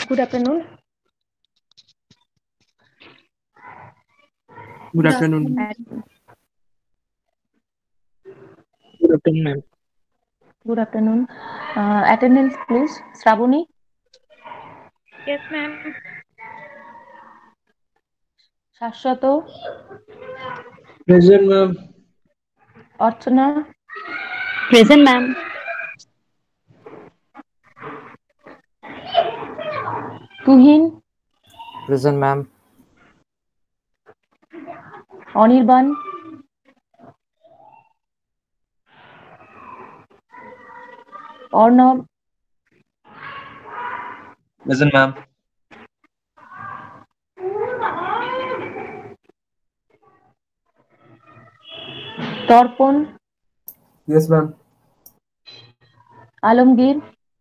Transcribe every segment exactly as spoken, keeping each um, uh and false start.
Good afternoon. Good afternoon. At- Good afternoon, ma'am. Good afternoon. Uh, attendance, please. Shravani, Yes, ma'am. Shashwat, Present, ma'am. Archana, Present, ma'am. Tuhin, Present, ma'am. Anirban, Arnab, Present, ma'am. Torpon, Yes, ma'am. Alamgir,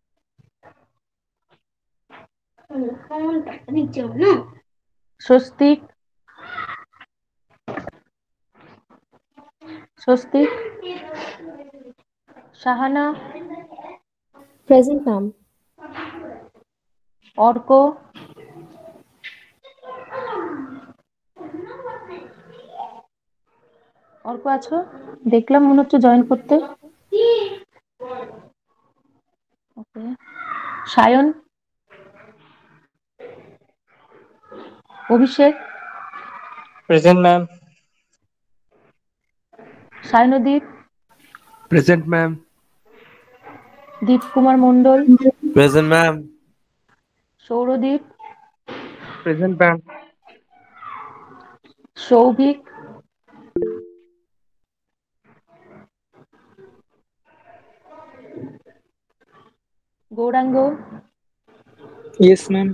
Swastik, Swastik, Shahana, Present, ma'am. Orko, Arka আছো? দেখলাম মনে হচ্ছে join করতে। ওকে। সায়ন, অভিষেক, Present, ma'am. Sayandeep, Present, ma'am. দীপ Kumar Mondal, Present, ma'am. Sourodip, Present, ma'am. Souvik, Gauranga, Yes, ma'am.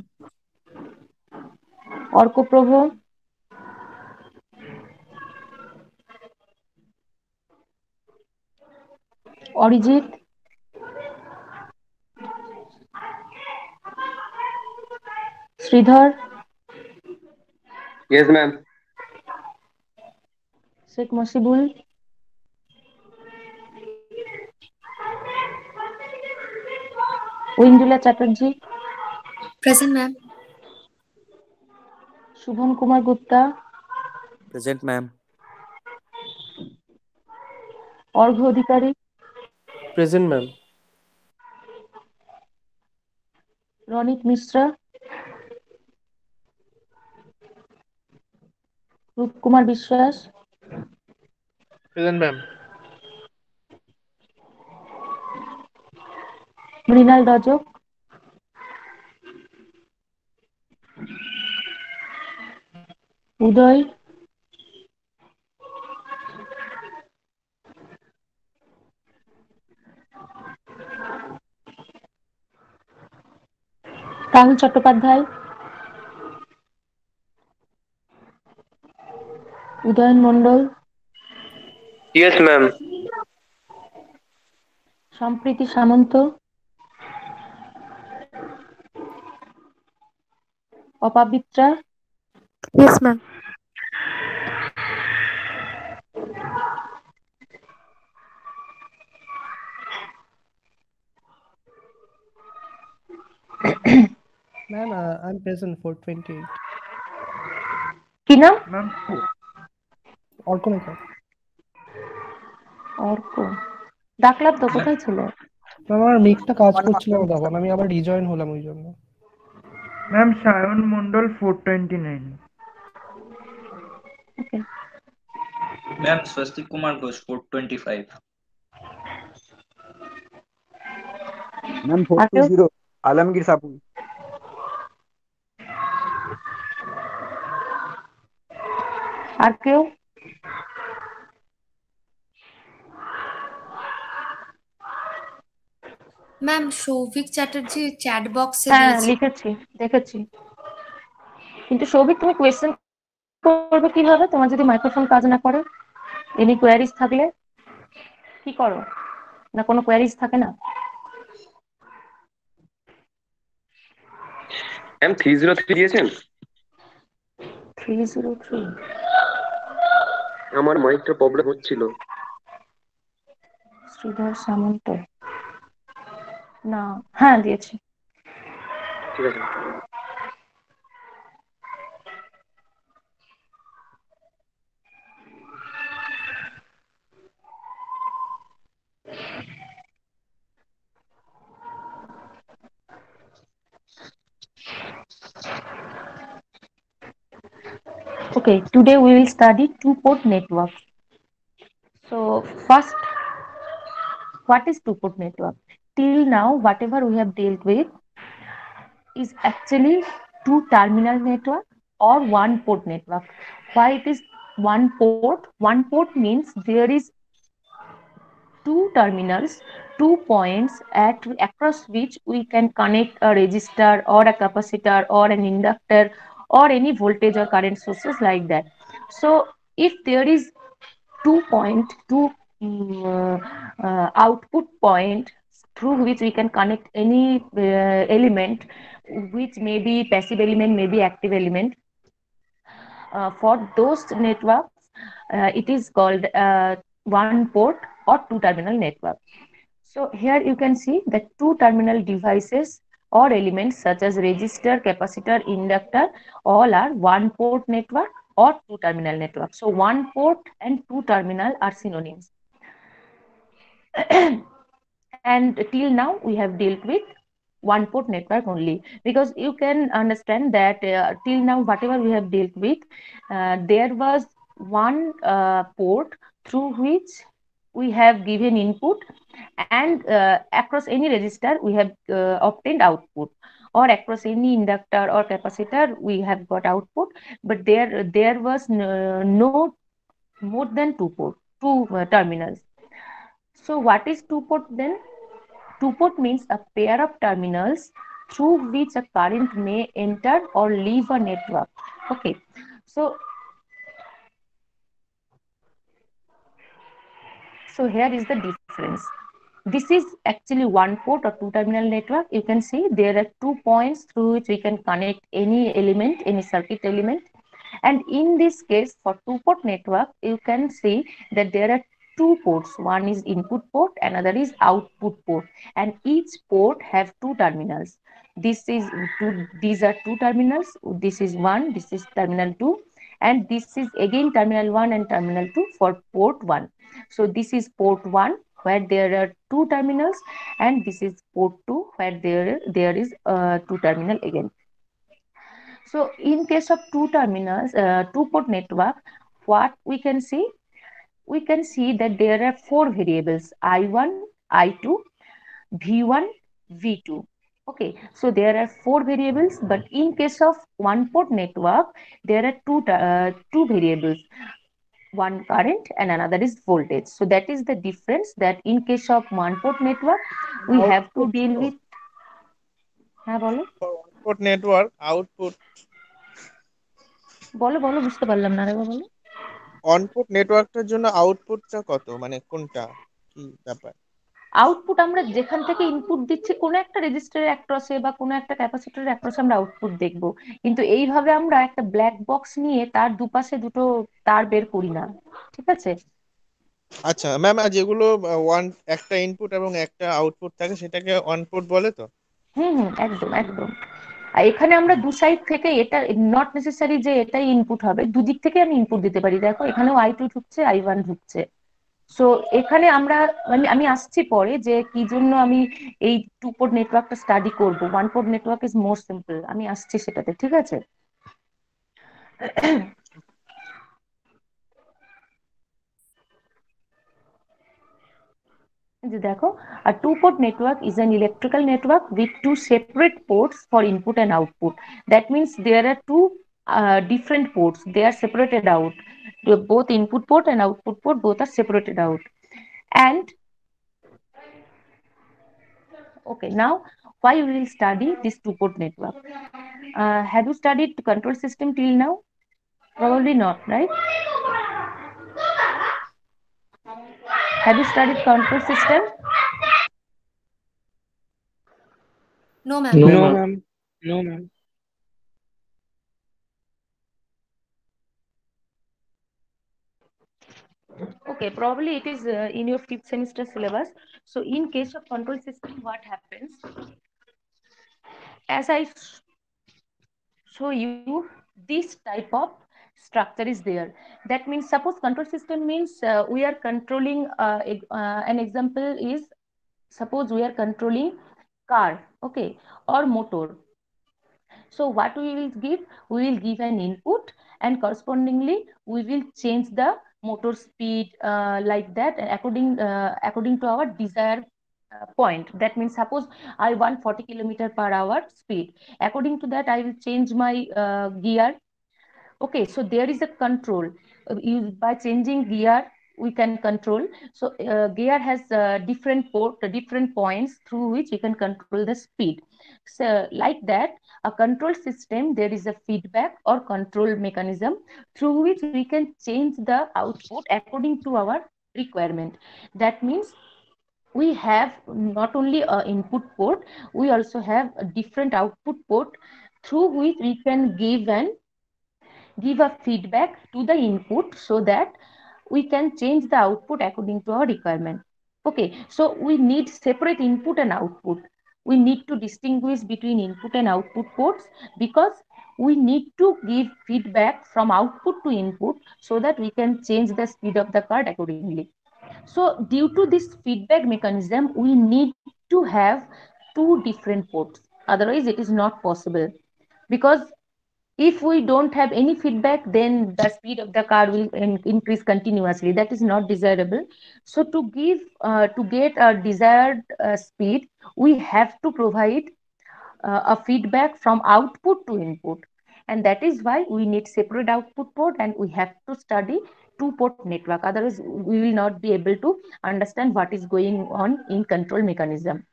Arkaprabha, Arijit, Sridhar, Yes, ma'am. Sheikh Masibul, Aindrila Chatterjee, Present, ma'am. Shubham Kumar Gupta, Present, ma'am. অর্ঘ্য অধিকারী, Present, ma'am. Ronit Mishra, Roopkumar বিশ্বাস, Present, ma'am. Mrinal Rajak, উদয়, রাহুল চট্টোপাধ্যায়, উদয়ন মণ্ডল, Yes, ma'am. সম্প্রীতি সামন্ত, অপাবিত্রা, Yes, ma'am. Ma'am, uh, I'm present for twenty-eight. কি নাম? Ma'am. Orkonika. Arka, ডাকলাম তো, কোথায় ছিল? Ma'am আমার মিকটা কাজ করছিল না তখন, আমি আবার রিজয়েন হলাম ওই জন্য। Ma'am, Shayan Mondal four twenty-nine. ওকে। Ma'am, Swastik Kumar Ghosh, four twenty-five. Ma'am, four আর কেউ? twenty, Alamgir Sapu. আর কেউ? ম্যাম সৌভিক চ্যাটার্জি চ্যাট বক্সে হ্যাঁ দিয়েছে। লিখেছি, দেখেছি। কিন্তু সৌভিক তুমি কোয়েশ্চেন করবে কিভাবে? তোমার যদি মাইক্রোফোন কাজ না করে, এনি কোয়ারিজ থাকলে কি করো? না কোনো কোয়ারিজ থাকে না? ম্যাম থ্রি জিরো থ্রি দিয়েছেন? থ্রি জিরো থ্রি আমার মাইকটা প্রবলেম হচ্ছিল। শ্রীধর সামন্ত, না হ্যাঁ দিয়েছি। ঠিক আছে। Okay, today we will study two-port network. So first, what is two-port network? Till now, whatever we have dealt with is actually two-terminal network or one-port network. Why it is one port? One port means there is two terminals, two points at across which we can connect a resistor or a capacitor or an inductor or any voltage or current sources like that. So if there is two point, two um, uh, output point through which we can connect any uh, element, which may be passive element, may be active element. Uh, for those networks, uh, it is called uh, one port or two terminal network. So here you can see that two terminal devices or elements such as resistor, capacitor, inductor, all are one port network or two terminal network. So one port and two terminal are synonyms. And till now we have dealt with one port network only, because you can understand that uh, till now whatever we have dealt with, uh, there was one uh, port through which we have given input, and uh, across any resistor we have uh, obtained output, or across any inductor or capacitor we have got output. But there there was no, no more than two port two uh, terminals. So what is two port then? Two port means a pair of terminals through which a current may enter or leave a network. Okay, so so here is the difference. This is actually one port or two terminal network. You can see there are two points through which we can connect any element, any circuit element. And in this case, for two port network, you can see that there are two ports. One is input port, another is output port, and each port have two terminals. This is two, these are two terminals. This is one, this is terminal two, and this is again terminal one and terminal two for port one. So this is port one, where there are two terminals, and this is port two, where there there is uh, two terminal again. So in case of two terminals, uh, two port network, what we can see? We can see that there are four variables: I one, I two, V one, V two. Okay, so there are four variables, but in case of one port network, there are two uh, two variables: one current and another is voltage. So that is the difference, that in case of one port network we have to deal with. হ্যাঁ বলো output network output বলো বলো বুঝতে পারলাম না রে বলো। অনপুট নেটওয়ার্কটার জন্য আউটপুটটা কত, মানে কোনটা কি ব্যাপার? আউটপুট আমরা যেখান থেকে ইনপুট দিচ্ছি, কোনো একটা রেজিস্টারের অ্যাক্রসে বা কোনো একটা ক্যাপাসিটরের অ্যাক্রসে আমরা আউটপুট দেখব, কিন্তু এইভাবে আমরা একটা ব্ল্যাক বক্স নিয়ে তার দুপাশে দুটো তার বের করি না, ঠিক আছে? আচ্ছা ম্যাম, আর যেগুলো ওয়ান একটা ইনপুট এবং একটা আউটপুট থাকে সেটাকে অনপুট বলে তো? হুম হুম একদম একদম। আর এখানে আমরা দু সাইড থেকে, এটা নট নেসেসারি যে এটাই ইনপুট হবে, দুদিক থেকে আমি ইনপুট দিতে পারি। দেখো এখানেও আই টু ঢুকছে, আই ওয়ান ঢুকছে। সো এখানে আমরা মানে আমি আসছি পরে যে কি জন্য আমি এই টু পোর্ট নেটওয়ার্কটা স্টাডি করব। One port network is more simple, আমি আসছি সেটাতে, ঠিক আছে? দেখো, a two port network is an electrical network with two separate ports for input and output. That means there are two uh, different ports, they are separated out. Both input port and output port both are separated out. And okay, now why we will study this two port network? Uh, have you studied control system till now? Probably not, right? Have you studied control system? No, ma'am. No, No, ma'am. ma'am. No, ma'am. Okay, probably it is uh, in your fifth semester syllabus. So in case of control system, what happens? as I show you, this type of structure is there. That means, suppose control system means uh, we are controlling, uh, uh, an example is, suppose we are controlling car, okay, or motor. So what we will give? We will give an input, and correspondingly we will change the motor speed, uh, like that, according uh, according to our desired uh, point. That means, suppose I want forty kilometer per hour speed. According to that, I will change my uh, gear. Okay, so there is a control. Uh, you, by changing gear, we can control. So uh, gear has uh, different port, uh, different points through which we can control the speed. So like that, a control system, there is a feedback or control mechanism through which we can change the output according to our requirement. That means we have not only a input port, we also have a different output port through which we can give an give a feedback to the input, so that we can change the output according to our requirement. Okay, so we need separate input and output. We need to distinguish between input and output ports, because we need to give feedback from output to input, so that we can change the speed of the card accordingly. So due to this feedback mechanism, we need to have two different ports. Otherwise, it is not possible, because if we don't have any feedback, then the speed of the car will in increase continuously. That is not desirable. So to give uh, to get a desired uh, speed, we have to provide uh, a feedback from output to input, and that is why we need separate output port, and we have to study two port network. Otherwise, we will not be able to understand what is going on in control mechanism.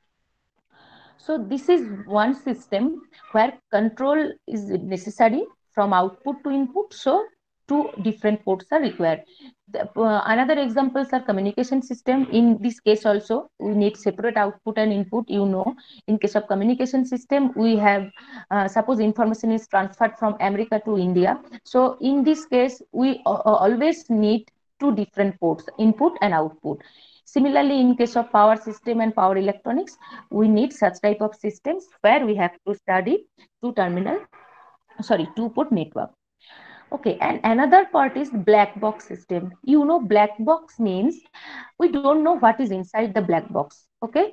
So this is one system where control is necessary from output to input. So two different ports are required. The, uh, another examples are communication system. In this case also, we need separate output and input. You know, in case of communication system, we have, uh, suppose information is transferred from America to India. So in this case, we uh, always need two different ports, input and output. Similarly, in case of power system and power electronics, we need such type of systems where we have to study two terminal, sorry, two port network. Okay, and another part is black box system. You know, black box means we don't know what is inside the black box. Okay,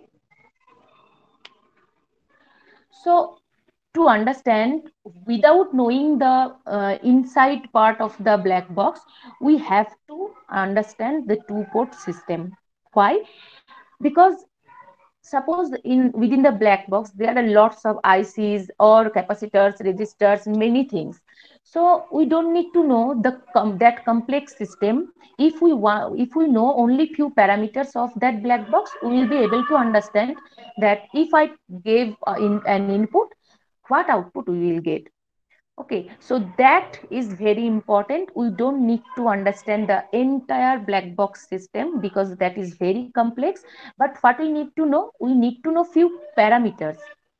so to understand, without knowing the uh, inside part of the black box, we have to understand the two port system. Why? Because suppose in within the black box there are lots of I Cs or capacitors, resistors, many things. So we don't need to know the com that complex system. If we want, if we know only few parameters of that black box, we will be able to understand that if I gave uh, in an input, what output we will get. Okay, so that is very important. We don't need to understand the entire black box system, because that is very complex. But what we need to know, we need to know few parameters.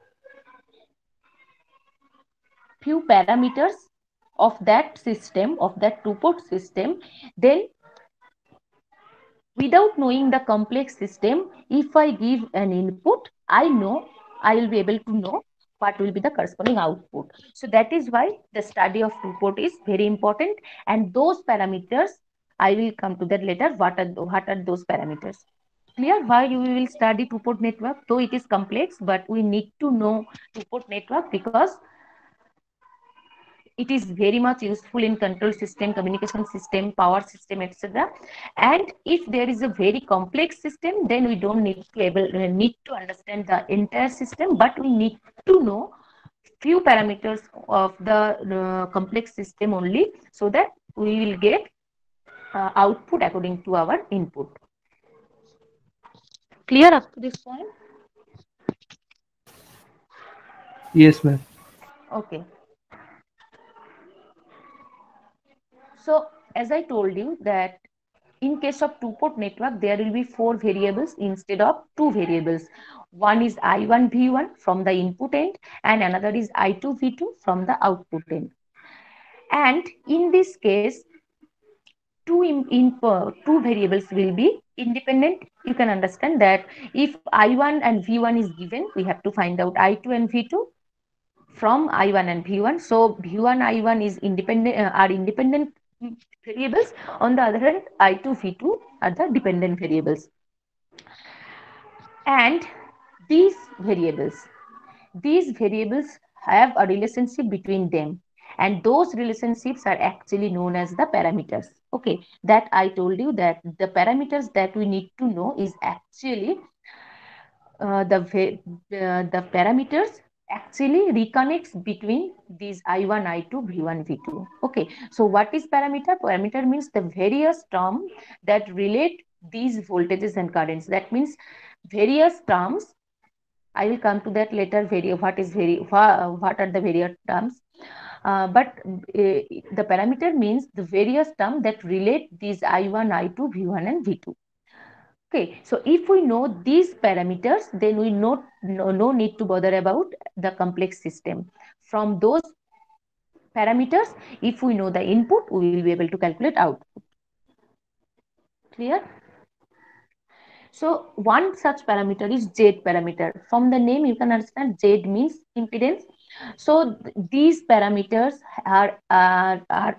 Few parameters of that system, of that two-port system. Then, without knowing the complex system, if I give an input, I know, I will be able to know what will be the corresponding output. So that is why the study of two-port is very important. And those parameters, I will come to that later. What are, what are those parameters? Clear why you will study two-port network? Though it is complex, but we need to know two-port network because it is very much useful in control system, communication system, power system, et cetera. And if there is a very complex system, then we don't need to able need to understand the entire system, but we need to know few parameters of the uh, complex system only, so that we will get uh, output according to our input. Clear up to this point? Yes, ma'am. Okay. So as I told you that in case of two-port network, there will be four variables instead of two variables. One is I one V one from the input end, and another is I two V two from the output end. And in this case, two in, in uh, two variables will be independent. You can understand that if I one and V one is given, we have to find out I two and V two. from I one and V one. So V one, I one is independent uh, are independent variables. On the other hand, I two, V two are the dependent variables. And these variables, these variables have a relationship between them, and those relationships are actually known as the parameters. Okay, that I told you that the parameters that we need to know is actually uh, the uh, the parameters actually reconnects between these I one, I two, V one, V two. Okay, so what is parameter? Parameter means the various terms that relate these voltages and currents. That means various terms. I will come to that later. Vari what is vari what are the various terms? Uh, but uh, the parameter means the various terms that relate these I one, I two, V one, and V two. Okay, so if we know these parameters, then we know no, no need to bother about the complex system. From those parameters, if we know the input, we will be able to calculate output. Clear? So one such parameter is Z parameter. From the name, you can understand Z means impedance. So th these parameters are are, are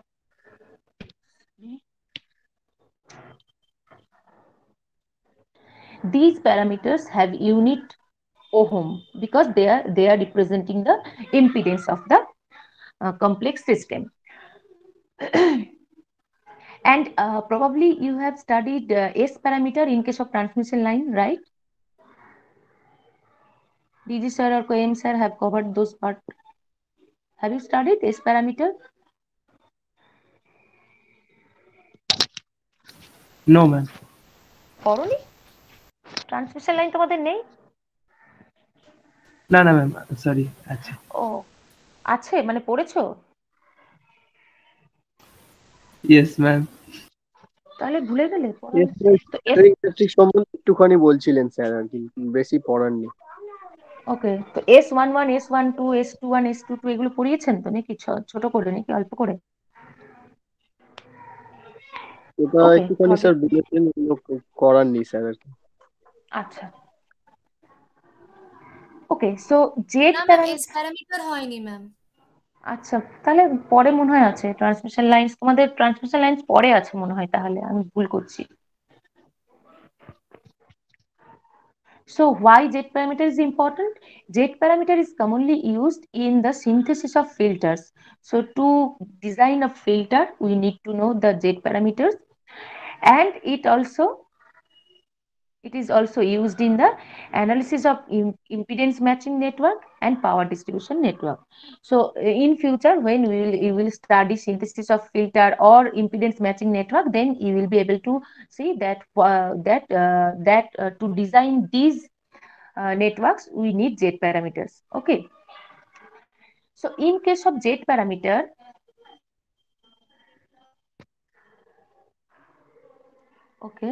these parameters have unit ohm because they are they are representing the impedance of the uh, complex system. And uh, probably you have studied uh, S parameter in case of transmission line, right? D G sir or K M sir have covered those part. Have you studied S parameter? No, ma'am. করনি? Transmission line তোমাদের নেই? না না ma'am, sorry, আছে। ও আছে, মানে পড়েছো? Yes ma'am. তাহলে ভুলে গেলে? তো এস ইলেকট্রিক সম্বন্ধে একটুখানি বলছিলেন স্যার, আর কি বেশি পড়াননি। ওকে, তো S one one, S one two, S two one, S two two এগুলো পড়িয়েছেন তো নাকি ছোট করে নাকি অল্প করে? ওটা ওকে, একটুখানি স্যার বলেছেন, করাননি স্যার আর কি। আচ্ছা, ওকে। সো জেড না ম্যাম, প্যারামিটার এস প্যারামিটার হয়নি ম্যাম। আচ্ছা, তাহলে পরে মনে হয় আছে ট্রান্সমিশন লাইন্স, তোমাদের ট্রান্সমিশন লাইন্স পরে আছে মনে হয়, তাহলে আমি ভুল করছি। So why Z parameter is important? Z parameter is commonly used in the synthesis of filters. So to design a filter, we need to know the Z parameters, and it also it is also used in the analysis of im impedance matching network and power distribution network. So in future, when we will you will study synthesis of filter or impedance matching network, then you will be able to see that uh, that uh, that uh, to design these uh, networks we need Z parameters. Okay, so in case of Z parameter, okay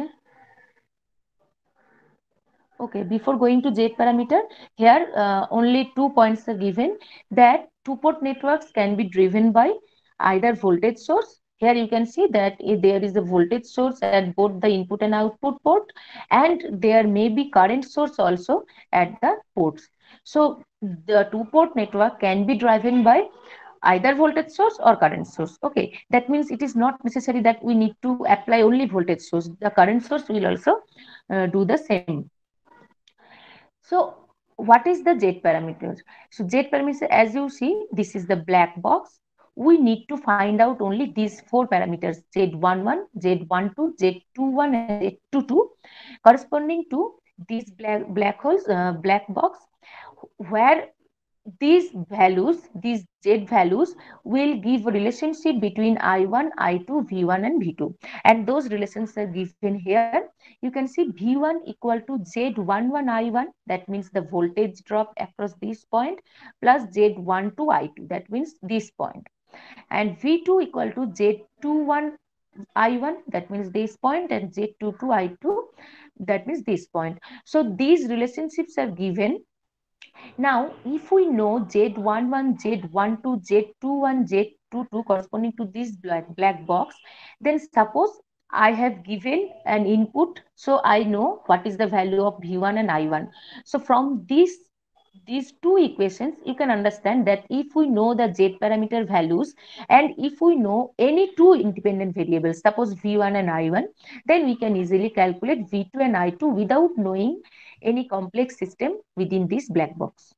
okay before going to Z parameter, here uh, only two points are given, that two port networks can be driven by either voltage source. Here you can see that if there is a voltage source at both the input and output port, and there may be current source also at the ports. So the two port network can be driven by either voltage source or current source. Okay, that means it is not necessary that we need to apply only voltage source. The current source will also uh, do the same. So what is the Z parameters? So Z parameters, as you see, this is the black box. We need to find out only these four parameters: Z one one, Z one two, Z two one, and Z two two, corresponding to these black black holes, uh, black box, where these values, these Z values will give a relationship between I one, I two, V one, and V two. And those relations are given here. You can see V one equal to Z one one I one, that means the voltage drop across this point, plus Z one two I two, that means this point. And V two equal to Z two one I one, that means this point, and Z two two I two, that means this point. So these relationships are given. Now, if we know Z one one, Z one two, Z two one, Z two two corresponding to this black, black box, then suppose I have given an input, so I know what is the value of V one and I one. So from this these two equations, you can understand that if we know the Z parameter values and if we know any two independent variables, suppose V one and I one, then we can easily calculate V two and I two without knowing any complex system within this black box.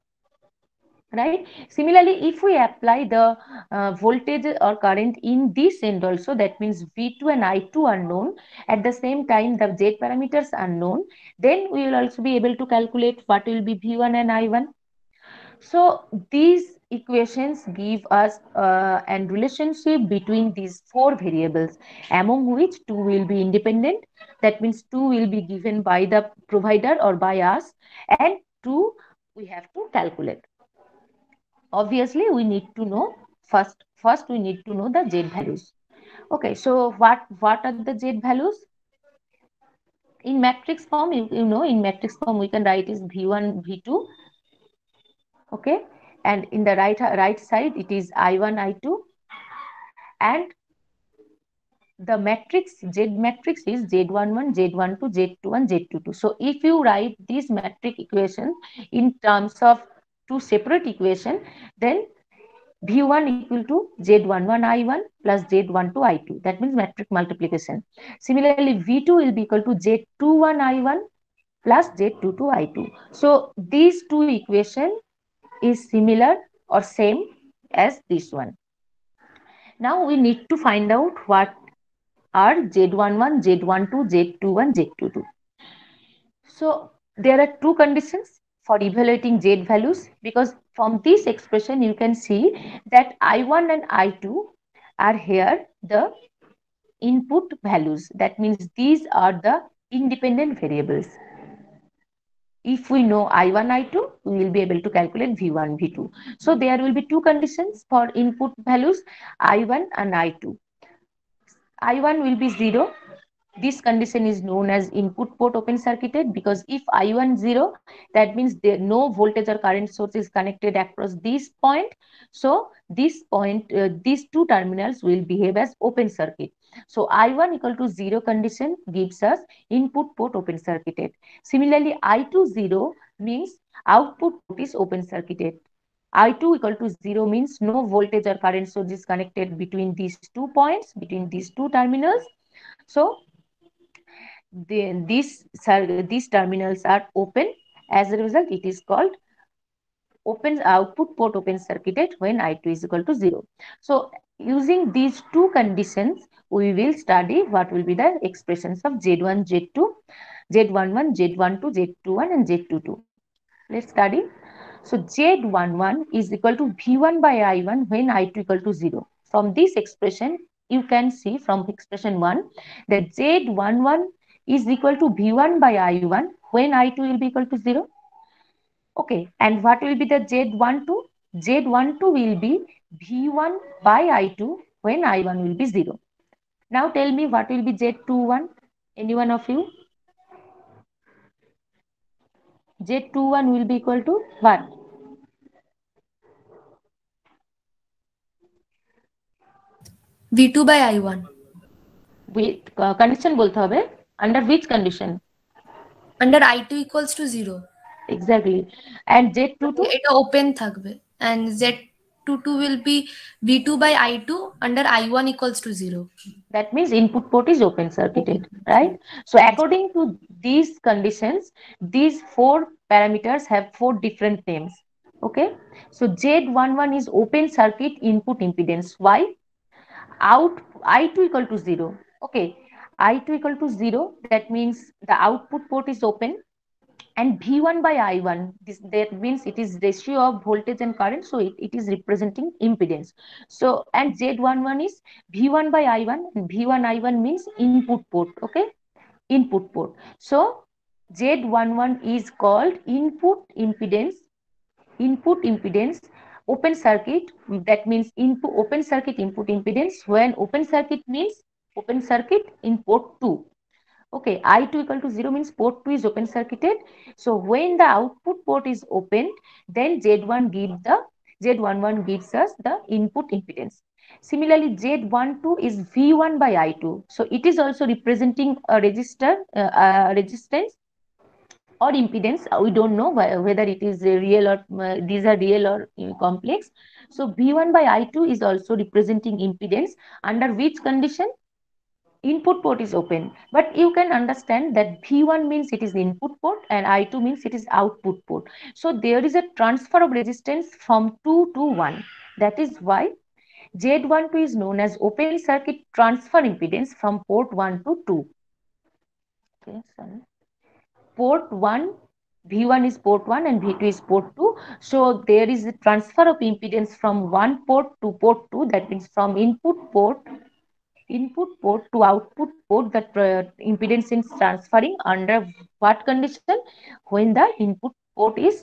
Right? Similarly, if we apply the uh, voltage or current in this end also, that means V two and I two are known, at the same time the Z parameters are known, then we will also be able to calculate what will be V one and I one. So these equations give us uh, an relationship between these four variables, among which two will be independent. That means two will be given by the provider or by us, and two we have to calculate. Obviously, we need to know first. First, we need to know the Z values. Okay, so what what are the Z values? In matrix form, you, you know, in matrix form we can write is V one, V two. Okay, and in the right right side it is I one, I two, and the matrix Z matrix is Z one one, Z one two, Z two one, Z two two. So if you write this matrix equation in terms of two separate equation, then V one equal to Z one one I one plus Z one two I two. That means matrix multiplication. Similarly, V two will be equal to Z two one I one plus Z two two I two. So these two equation is similar or same as this one. Now we need to find out what are Z one one, Z one two, Z two one, Z two two. So there are two conditions for evaluating Z values, because from this expression you can see that I one and I two are here the input values. That means these are the independent variables. If we know I one, I two, we will be able to calculate V one, V two. So there will be two conditions for input values, I one and I two. I one will be zero. This condition is known as input port open circuited, because if I one zero, that means there no voltage or current source is connected across this point. So this point, uh, these two terminals will behave as open circuit. So I one equal to zero condition gives us input port open circuited. Similarly, I two zero means output port is open circuited. I two equal to zero means no voltage or current source is connected between these two points, between these two terminals. So the, these, these terminals are open. As a result, it is called open output port open circuited when I two is equal to zero. So using these two conditions, we will study what will be the expressions of Z one, Z two, Z one one, Z one two, Z two one, and Z two two. Let's study. So Z one one is equal to V one by I one when I two equal to zero. From this expression, you can see from expression one that Z one one is equal to V one by I one when I two will be equal to zero. Okay, and what will be the Z one two? Z one two will be V one by I two when I one will be zero. Now tell me what will be Z two one? Any one of you? Z two one will be equal to what? V two by I one. Wait, uh, condition बोलते होगे. Under which condition? Under I two equals to zero. Exactly. And Z two two? এটা open থাকবে. And Z two two will be V two by I two under I one equals to zero. That means input port is open circuited, right? So according to these conditions, these four parameters have four different names. Okay. So Z one one is open circuit input impedance. Why? Out I two equal to zero. Okay. I two equal to zero. That means the output port is open. And V one by I one, this, that means it is ratio of voltage and current, so it, it is representing impedance. So, and Z one one is V one by I one, and V one I one means input port, okay? Input port. So, Z one one is called input impedance, input impedance, open circuit, that means input open circuit input impedance, when open circuit means open circuit in port two. Okay, I two equal to zero means port two is open circuited. So when the output port is opened, then Z one gives the Z one one gives us the input impedance. Similarly, Z one two is V one by I two. So it is also representing a resistor, uh, uh, resistance or impedance, we don't know whether it is real or uh, these are real or uh, complex. So V one by I two is also representing impedance, under which condition input port is open. But you can understand that V one means it is input port and I two means it is output port. So there is a transfer of resistance from two to one. That is why Z one two is known as open circuit transfer impedance from port one to two. Okay, sorry. Port one, V one is port one and V two is port two. So there is a transfer of impedance from one port to port two. That means from input port input port to output port, that uh, impedance is transferring under what condition? When the input port is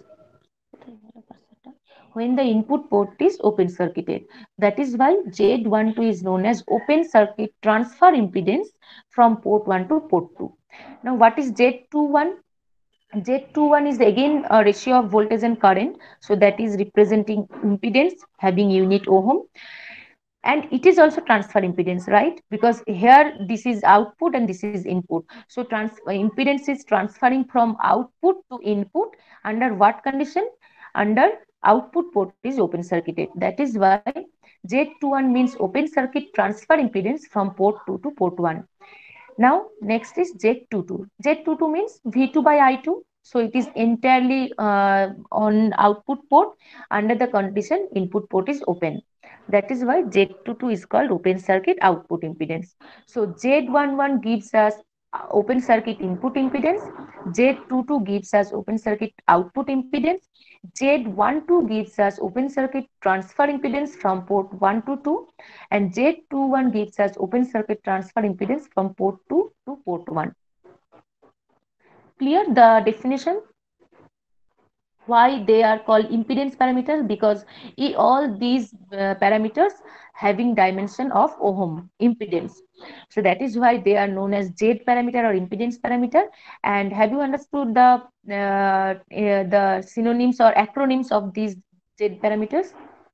when the input port is open circuited. That is why Z one two is known as open circuit transfer impedance from port one to port two. Now what is Z twenty-one? Z twenty-one is again a ratio of voltage and current. So that is representing impedance having unit ohm. And it is also transfer impedance, right? Because here this is output and this is input. So trans impedance is transferring from output to input under what condition? Under output port is open circuited. That is why Z twenty-one means open circuit transfer impedance from port two to port one. Now next is Z twenty-two. Z twenty-two means V two by I two. So it is entirely uh, on output port under the condition input port is open. That is why Z twenty-two is called open circuit output impedance. So Z eleven gives us open circuit input impedance, Z twenty-two gives us open circuit output impedance, Z twelve gives us open circuit transfer impedance from port one to two, and Z twenty-one gives us open circuit transfer impedance from port two to port one. Clear the definition? Why they are called impedance parameters? Because all these uh, parameters having dimension of ohm impedance. So that is why they are known as Z parameter or impedance parameter. And have you understood the uh, uh, the synonyms or acronyms of these Z parameters?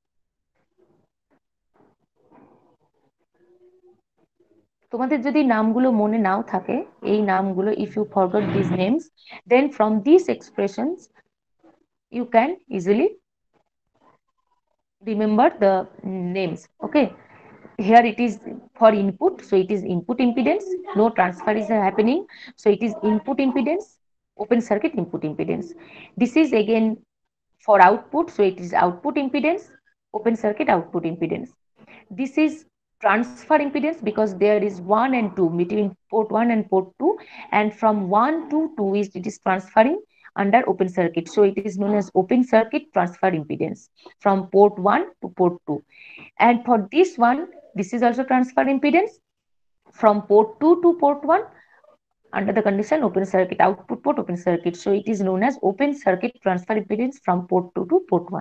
তোমাদের যদি নামগুলো মনে নাও থাকে, এই নামগুলো, if you forgot these names, then from these expressions you can easily remember the names. Okay, here it is for input, so it is input impedance, no transfer is happening, so it is input impedance, open circuit input impedance. This is again for output, so it is output impedance, open circuit output impedance. This is transfer impedance because there is one and two between port one and port two, and from one to two is it is transferring under open circuit, so it is known as open circuit transfer impedance from port one to port two. And for this one, this is also transfer impedance from port two to port one under the condition open circuit output port open circuit, so it is known as open circuit transfer impedance from port two to port one.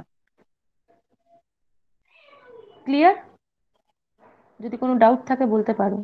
Clear? যদি কোনো doubt থাকে বলতে পারো।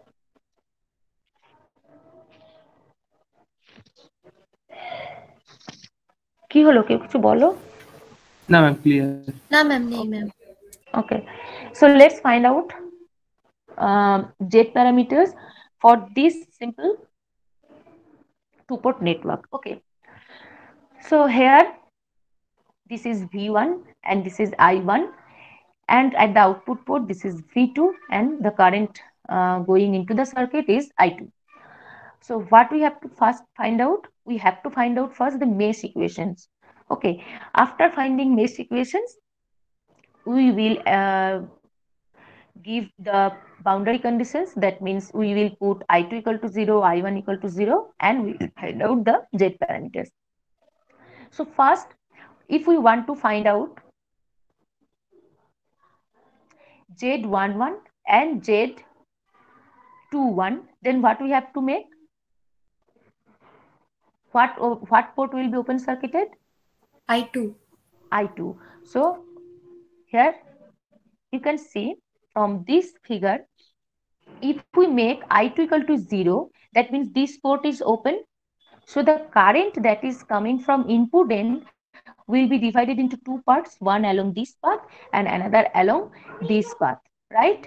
কি হলো, কেউ কিছু বলো? না ম্যাম, ক্লিয়ার। না ম্যাম, নেই ma'am. Okay, so let's find out um, Z parameters for this simple two-port network. Okay, so here this is V one and this is I one, and at the output port this is V two, and the current uh, going into the circuit is I two. So what we have to first find out, we have to find out first the mesh equations. Okay, after finding mesh equations, we will uh, give the boundary conditions. That means we will put I two equal to zero, I one equal to zero, and we will find out the Z parameters. So first, if we want to find out Z eleven and Z twenty-one, then what we have to make? What, what port will be open circuited? I two. I two. So here you can see from this figure, if we make I two equal to zero, that means this port is open. So the current that is coming from input end will be divided into two parts, one along this path and another along this path, right?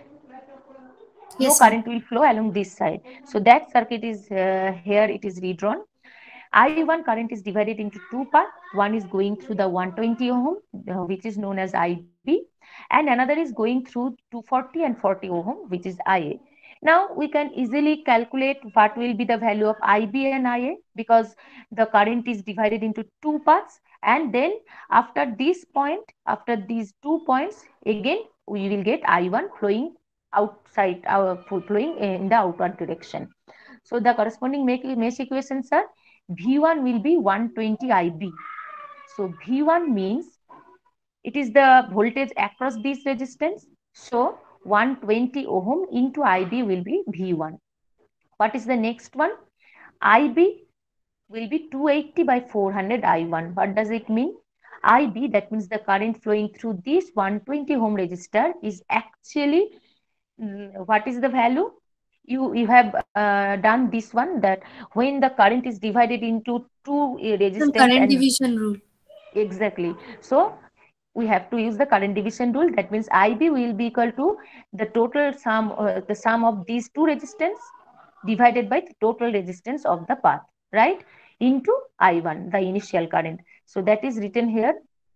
Yes, no current will flow along this side. So that circuit is uh, here, it is redrawn. I one current is divided into two parts. One is going through the one twenty ohm, uh, which is known as I B, and another is going through two forty and forty ohm, which is I A. Now we can easily calculate what will be the value of I B and I A, because the current is divided into two parts, and then after this point, after these two points, again we will get I one flowing outside, our uh, flowing in the outward direction. So the corresponding mesh equations are V one will be one twenty I B. So V one means it is the voltage across this resistance. So one twenty ohm into I B will be V one. What is the next one? I B will be two eighty by four hundred I one. What does it mean? I B, that means the current flowing through this one twenty ohm resistor, is actually, mm, what is the value? You, you have uh, done this one, that when the current is divided into two uh, resistance current and division rule. Exactly. So we have to use the current division rule. That means I B will be equal to the total sum, uh, the sum of these two resistance divided by the total resistance of the path, right? Into I one, the initial current. So that is written here.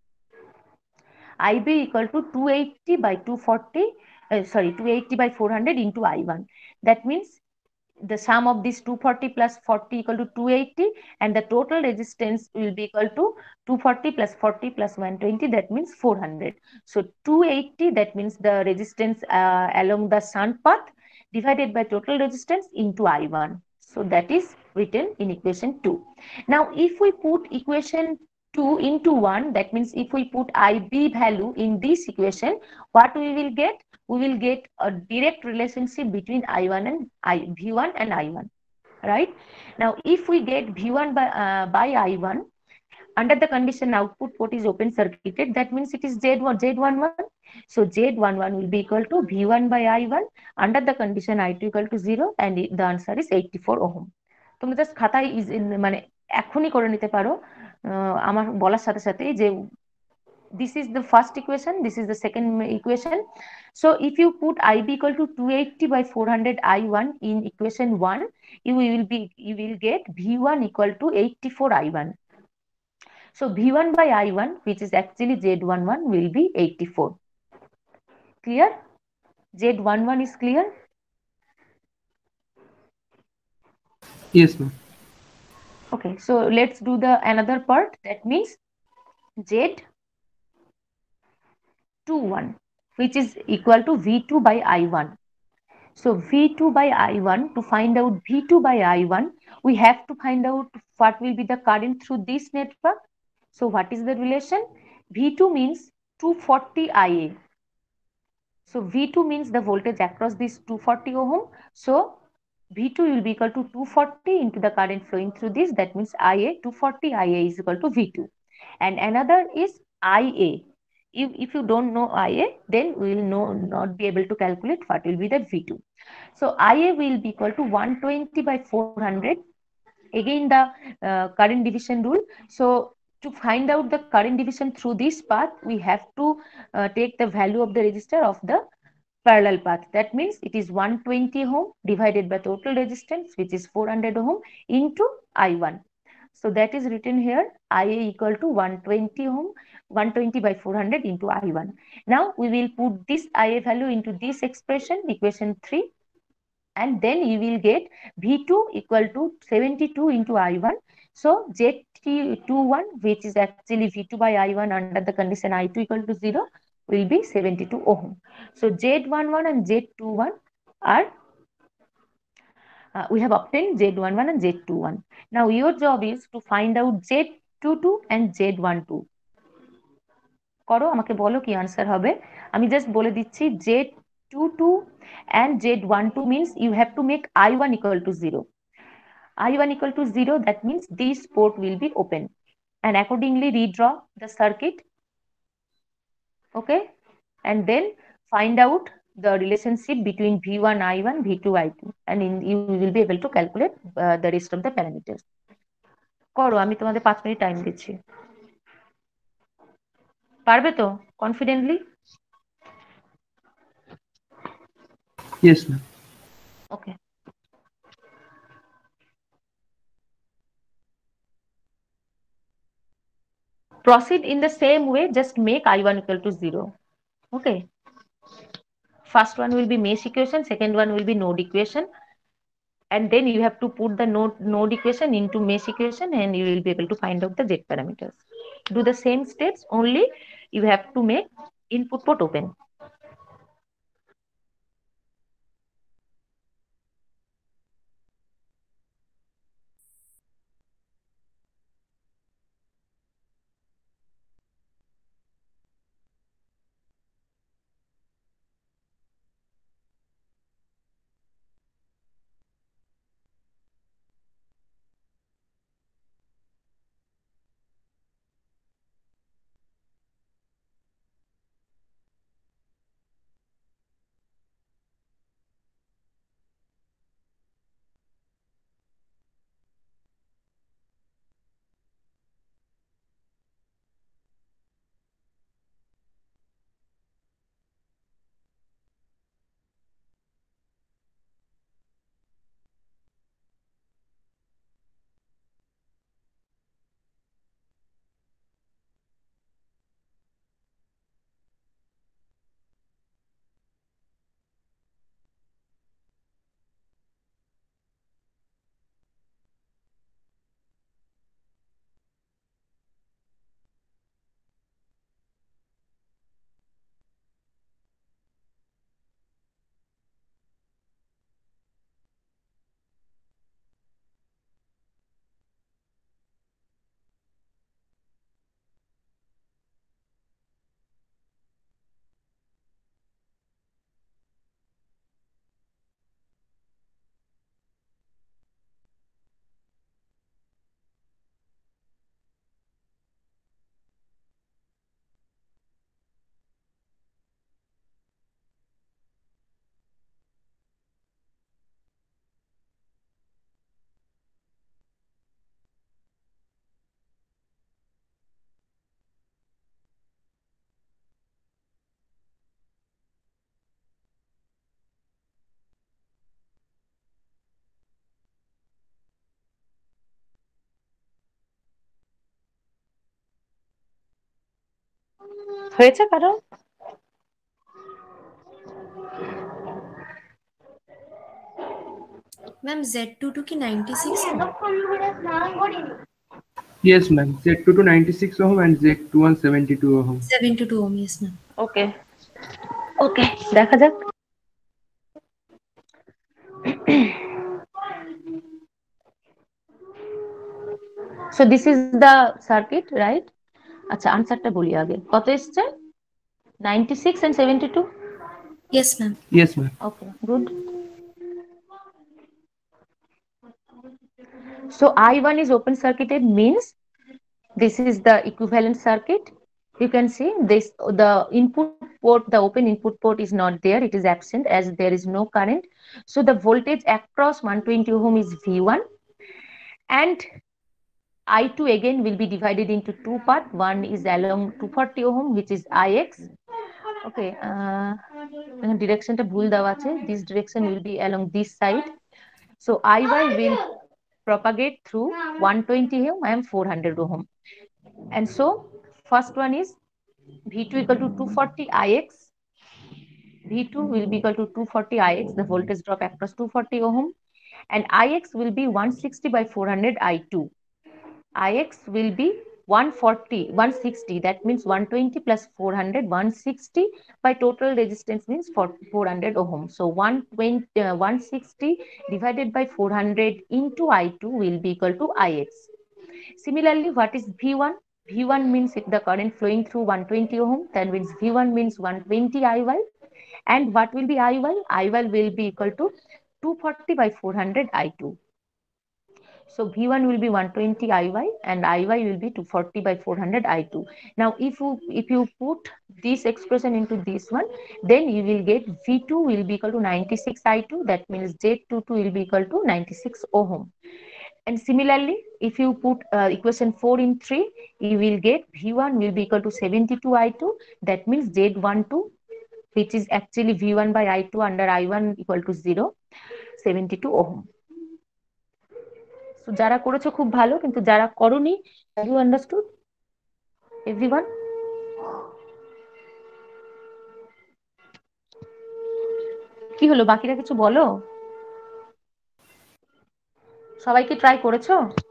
I B equal to two eighty by two forty, uh, sorry, two eighty by four hundred into I one. That means the sum of this two forty plus forty equal to two eighty, and the total resistance will be equal to two forty plus forty plus one twenty, that means four hundred. So two eighty, that means the resistance uh, along the shunt path, divided by total resistance into I one. So that is written in equation two. Now if we put equation two into one, that means if we put I B value in this equation, what we will get? We will get a direct relationship between I one and I, V one and I one, right? Now, if we get V one by, uh, by I one, under the condition output port is open circuited, that means it is Z one, Z eleven. So Z eleven will be equal to V one by I one under the condition I two equal to zero, and the answer is eighty-four ohm. তোমরা just খাতায় মানে এখনই করে নিতে পারো আমার বলার সাথে সাথে যে this is the first equation, this is the second equation. So if you put I B equal to two eighty by four hundred I one in equation one, you will be you will get V one equal to eighty-four I one. So V one by I one, which is actually Z eleven, will be eighty-four. Clear? Z eleven is clear? Yes, ma'am. Okay, so let's do the another part. That means Z twenty-one, which is equal to V two by I one. So V two by I one, to find out V two by I one, we have to find out what will be the current through this network. So what is the relation? V two means two forty I A. So V two means the voltage across this two forty ohm. So V two will be equal to two forty into the current flowing through this. That means I A, two forty I A is equal to V two. And another is I A. If, if you don't know I A, then we will know, not be able to calculate what will be the V two. So I A will be equal to one twenty by four hundred. Again, the uh, current division rule. So to find out the current division through this path, we have to uh, take the value of the resistor of the parallel path. That means it is one twenty ohm divided by total resistance, which is four hundred ohm, into I one. So that is written here, I A equal to one twenty ohm, one twenty by four hundred into I one. Now we will put this I A value into this expression, equation three, and then you will get V two equal to seventy-two into I one. So Z twenty-one, which is actually V two by I one under the condition I two equal to zero, will be seventy-two ohm. So Z eleven and Z twenty-one are, uh, we have obtained Z eleven and Z twenty-one. Now your job is to find out Z twenty-two and Z twelve. করো, আমাকে বলো কি answer হবে। আমি just বলে দিচ্ছি Z twenty-two and Z twelve means you have to make I one equal to zero. I one equal to zero, that means this port will be open, and accordingly redraw the circuit. Okay, and then find out the relationship between V one I one, V two I two, and in, you will be able to calculate uh, the rest of the parameters. করো, আমি তোমাদের পাঁচ minute time দিচ্ছি। পারবে তো confidently? Yes, ma'am. Okay. proceed in the same way, just make I one equal to zero. Okay, first one will be mesh equation, second one will be node equation, and then you have to put the node node equation into mesh equation, and you will be able to find out the Z parameters. Do the same steps, only you have to make input port open. হয়েছে কারো? Ma'am Z to to की ninety-six है? Yes, ma'am. Z two to ninety-six ohm and Z two one seventy-two ohm. seventy-two ohm, yes ma'am. ওকে ওকে, দেখা যাক। So this is the circuit, right? আচ্ছা, আনসারটা বলি আগে। কত এসছে? ninety-six and seventy-two? Yes ma'am. Yes, ma'am. Okay, good. So I one is open circuited, means this is the equivalent circuit. You can see this, the input port, the open input port is not there, it is absent as there is no current. So the voltage across one twenty ohm is V one, and I two again will be divided into two parts. One is along two forty ohm, which is I X. Okay, uh, direction ta bhul dewa ache. This direction will be along this side. So I Y will propagate through one twenty ohm and four hundred ohm. And so first one is V two equal to two forty I X. V two will be equal to two forty I X, the voltage drop across two forty ohm, and I X will be one sixty by four hundred I two. I X will be one forty, one sixty, that means one twenty plus four hundred, one sixty by total resistance means for four hundred ohm. So one twenty, uh, one sixty divided by four hundred into I two will be equal to I X. Similarly, what is V one? V one means if the current flowing through one twenty ohm, then means V one means one twenty I Y. And what will be I Y? I Y will be equal to two forty by four hundred I two. So V one will be one twenty I Y and I Y will be two forty by four hundred I two. Now if you if you put this expression into this one, then you will get V two will be equal to ninety-six I two, that means Z twenty-two will be equal to ninety-six ohm. And similarly, if you put uh, equation four in three, you will get V one will be equal to seventy-two I two, that means Z twelve, which is actually V one by I two under I one equal to zero, seventy-two ohm. So যারা করেছো খুব ভালো, কিন্তু যারা করোনি, have you understood? Everyone? কি হলো, বাকিরা কিছু বলো। সবাই কি ট্রাই করেছো?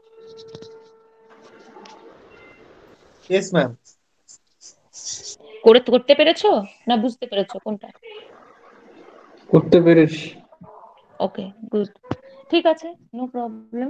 Yes ma'am. করে করতে পেরেছো না বুঝতে পেরেছো কোনটা? করতে পেরেছি। ওকে, গুড, ঠিক আছে, no problem.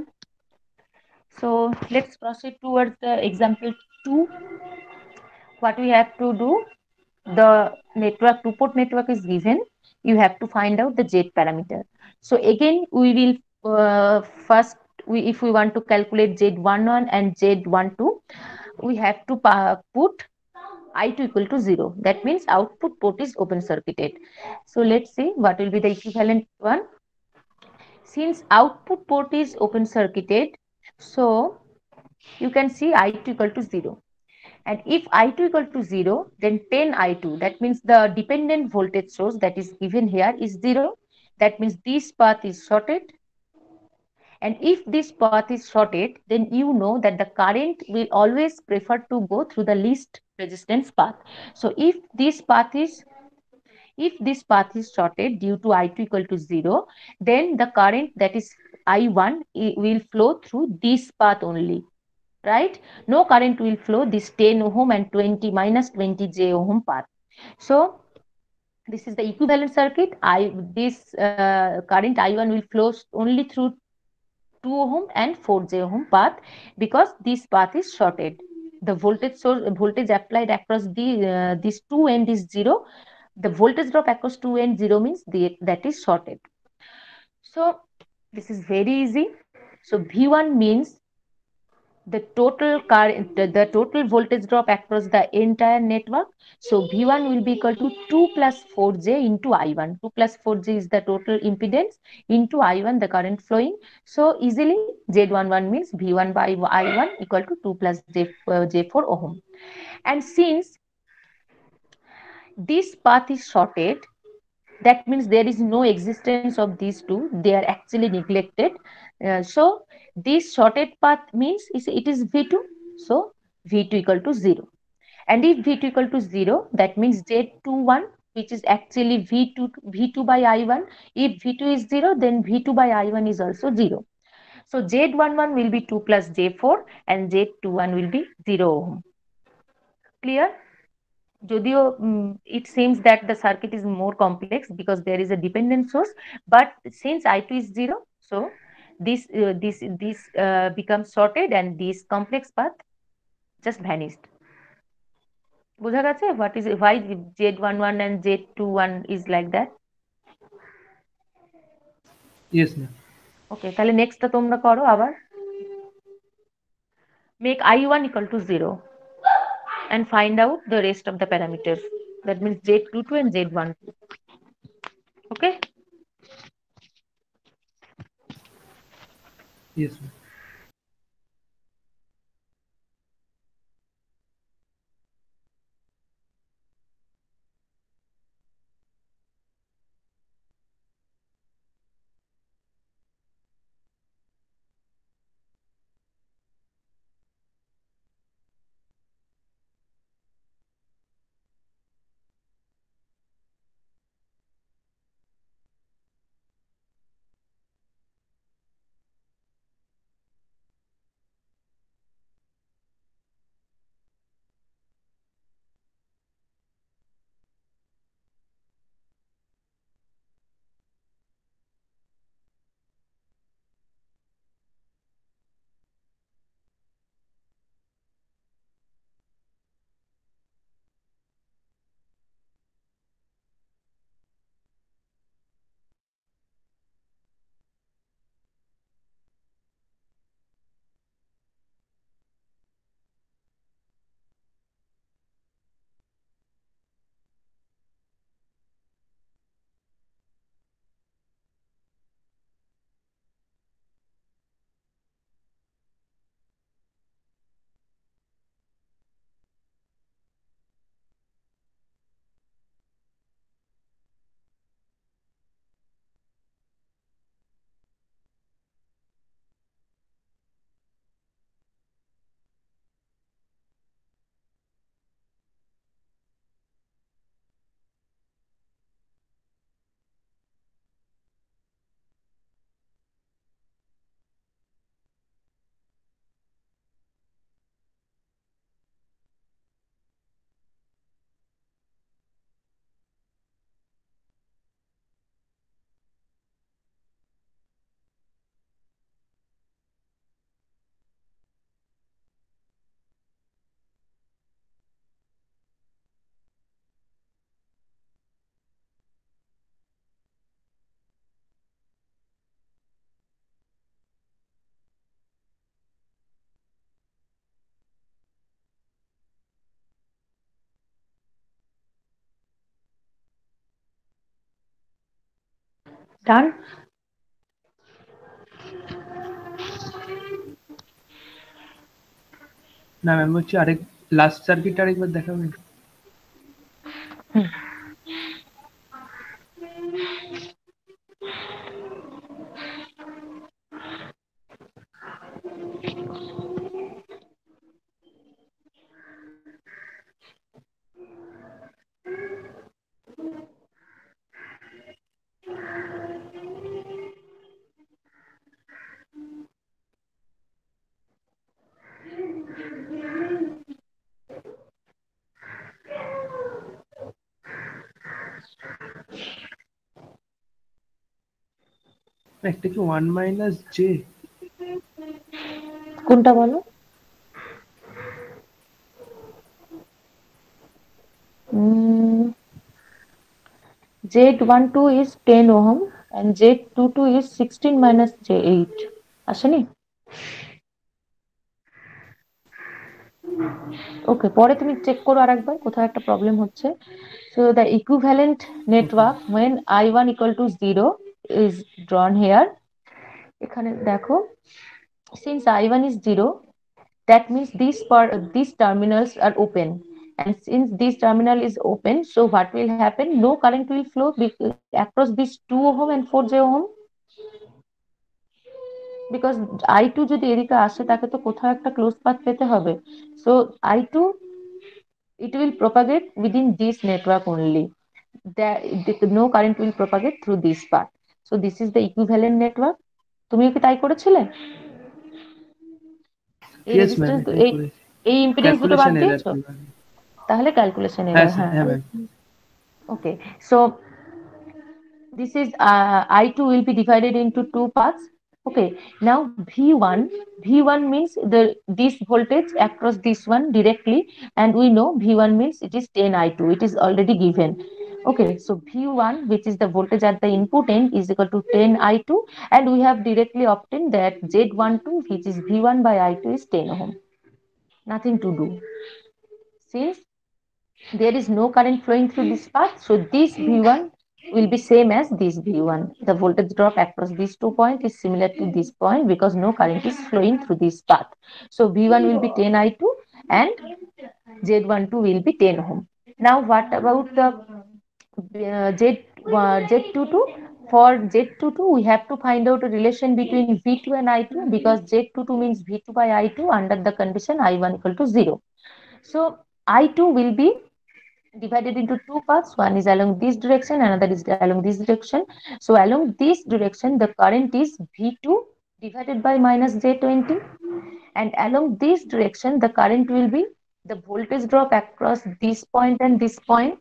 So let's proceed towards the example two. What we have to do, the network, two-port network is given. You have to find out the Z parameter. So again, we will uh, first, we, if we want to calculate Z eleven and Z twelve, we have to uh, put I two equal to zero. That means output port is open circuited. So let's see what will be the equivalent one. Since output port is open circuited, so you can see I two equal to zero. And if I two equal to zero, then ten I two, that means the dependent voltage source that is given here is zero. That means this path is shorted. And if this path is shorted, then you know that the current will always prefer to go through the least resistance path. So if this path is if this path is shorted due to I two equal to zero, then the current that is I one will flow through this path only, right? No current will flow this ten ohm and twenty minus twenty j ohm path. So this is the equivalent circuit. I this uh, current I one will flow only through two ohm and four j ohm path because this path is shorted. The voltage source voltage applied across the uh, this two end is zero. The voltage drop across two and zero means the, that is shorted. So this is very easy. So V one means the total current, the, the total voltage drop across the entire network. So V one will be equal to two plus four j into I one. two plus four j is the total impedance into I one, the current flowing. So easily Z eleven means V one by I one equal to two plus J, uh, J four ohm. And since this path is shorted, that means there is no existence of these two, they are actually neglected. Uh, so this shorted path means it is V two, so V two equal to zero. And if V two equal to zero, that means Z twenty-one, which is actually V two V two by I one. If V two is zero, then V two by I one is also zero. So Z eleven will be two plus J four and Z twenty-one will be zero ohm. Clear? Jodio, um, it seems that the circuit is more complex because there is a dependent source, but since I two is zero, so this uh, this this uh, becomes sorted and this complex path just vanished. বুঝা গেছে what is why Z eleven and Z twenty-one is like that? Yes ma'am. Okay, তাহলে নেক্সটটা তোমরা করো আবার। Make I one equal to zero and find out the rest of the parameters. That means Z twenty-two and Z twelve. Okay? Yes ma'am. Done? না ma'am হচ্ছে আরেক last circuit আরেকবার দেখাবেন? হুম। একটা কি ওয়ান মাইনাস জে? কোনটা বলো? Z twelve is ten ohm and Z twenty-two is sixteen minus J eight. আসেনি? ওকে, পরে তুমি চেক করো আরেকবার কোথাও একটা প্রবলেম হচ্ছে। So the equivalent network when I one equal to zero is drawn here. এখানে দেখো, since I one is zero, that means these part these terminals are open, and since this terminal is open, so what will happen? No current will flow across these two ohm and four j ohm, because I two যদি এদিকে আসে তাকে তো কোথাও একটা close path পেতে হবে। So I two, it will propagate within this network only. That no current will propagate through this path. So this is the equivalent network. তুমিও কি তাই করেছিলে? এই Yes, রেজিস্ট্যান্স ma'am, এই এই ইম্পিডেন্স দুটো বাদ calculation error দিয়েছো? করলাম। তাহলে ক্যালকুলেশন হ্যাঁ এরর। স্যার, হ্যাঁ, হ্যাঁ ma'am. okay, so this is uh, I two will be divided into two parts. Okay, now V one, V one means the this voltage across this one directly, and we know V one means it is ten I two, it is already given. Okay, so V one, which is the voltage at the input end, is equal to ten I two, and we have directly obtained that Z twelve, which is V one by I two, is ten ohm. Nothing to do, since there is no current flowing through this path, so this V one will be same as this V one. The voltage drop across these two points is similar to this point because no current is flowing through this path. So V one will be ten I two and Z twelve will be ten ohm. Now what about the uh, Z uh, Z twenty-two? For Z twenty-two, we have to find out a relation between V two and I two, because Z twenty-two means V two by I two under the condition I one equal to zero. So I two will be divided into two parts. One is along this direction, another is along this direction. So along this direction, the current is V two divided by minus J twenty, and along this direction, the current will be the voltage drop across this point and this point.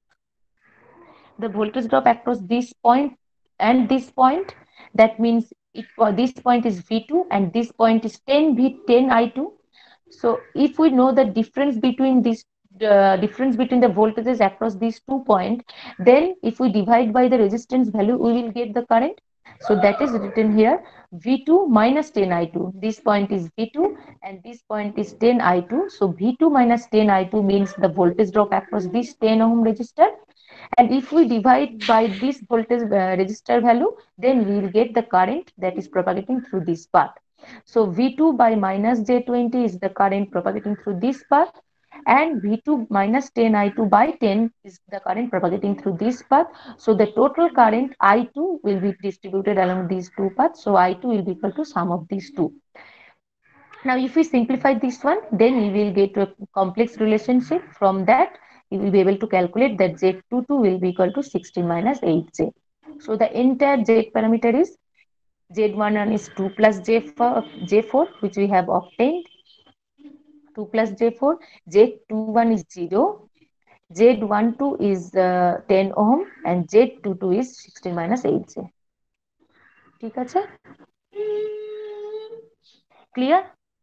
The voltage drop across this point and this point, that means it, this point is V two and this point is ten V ten I two. So if we know the difference between these uh, difference between the voltages across these two points, then if we divide by the resistance value, we will get the current. So that is written here, V two minus ten I two. This point is V two and this point is ten I two. So V two minus ten I two means the voltage drop across this ten ohm resistor. And if we divide by this voltage uh, resistor value, then we will get the current that is propagating through this path. So V two by minus J twenty is the current propagating through this path, and V two minus ten I two by ten is the current propagating through this path. So the total current I two will be distributed along these two paths. So I two will be equal to sum of these two. Now if we simplify this one, then we will get to a complex relationship. From that, you will be able to calculate that Z twenty-two will be equal to sixteen minus eight J. So the entire Z parameter is Z eleven is two plus J four, which we have obtained. two plus J four. Z twenty-one is zero. Z twelve is uh, ten ohm and Z twenty-two is sixteen minus eight J. ঠিক আছে? Clear?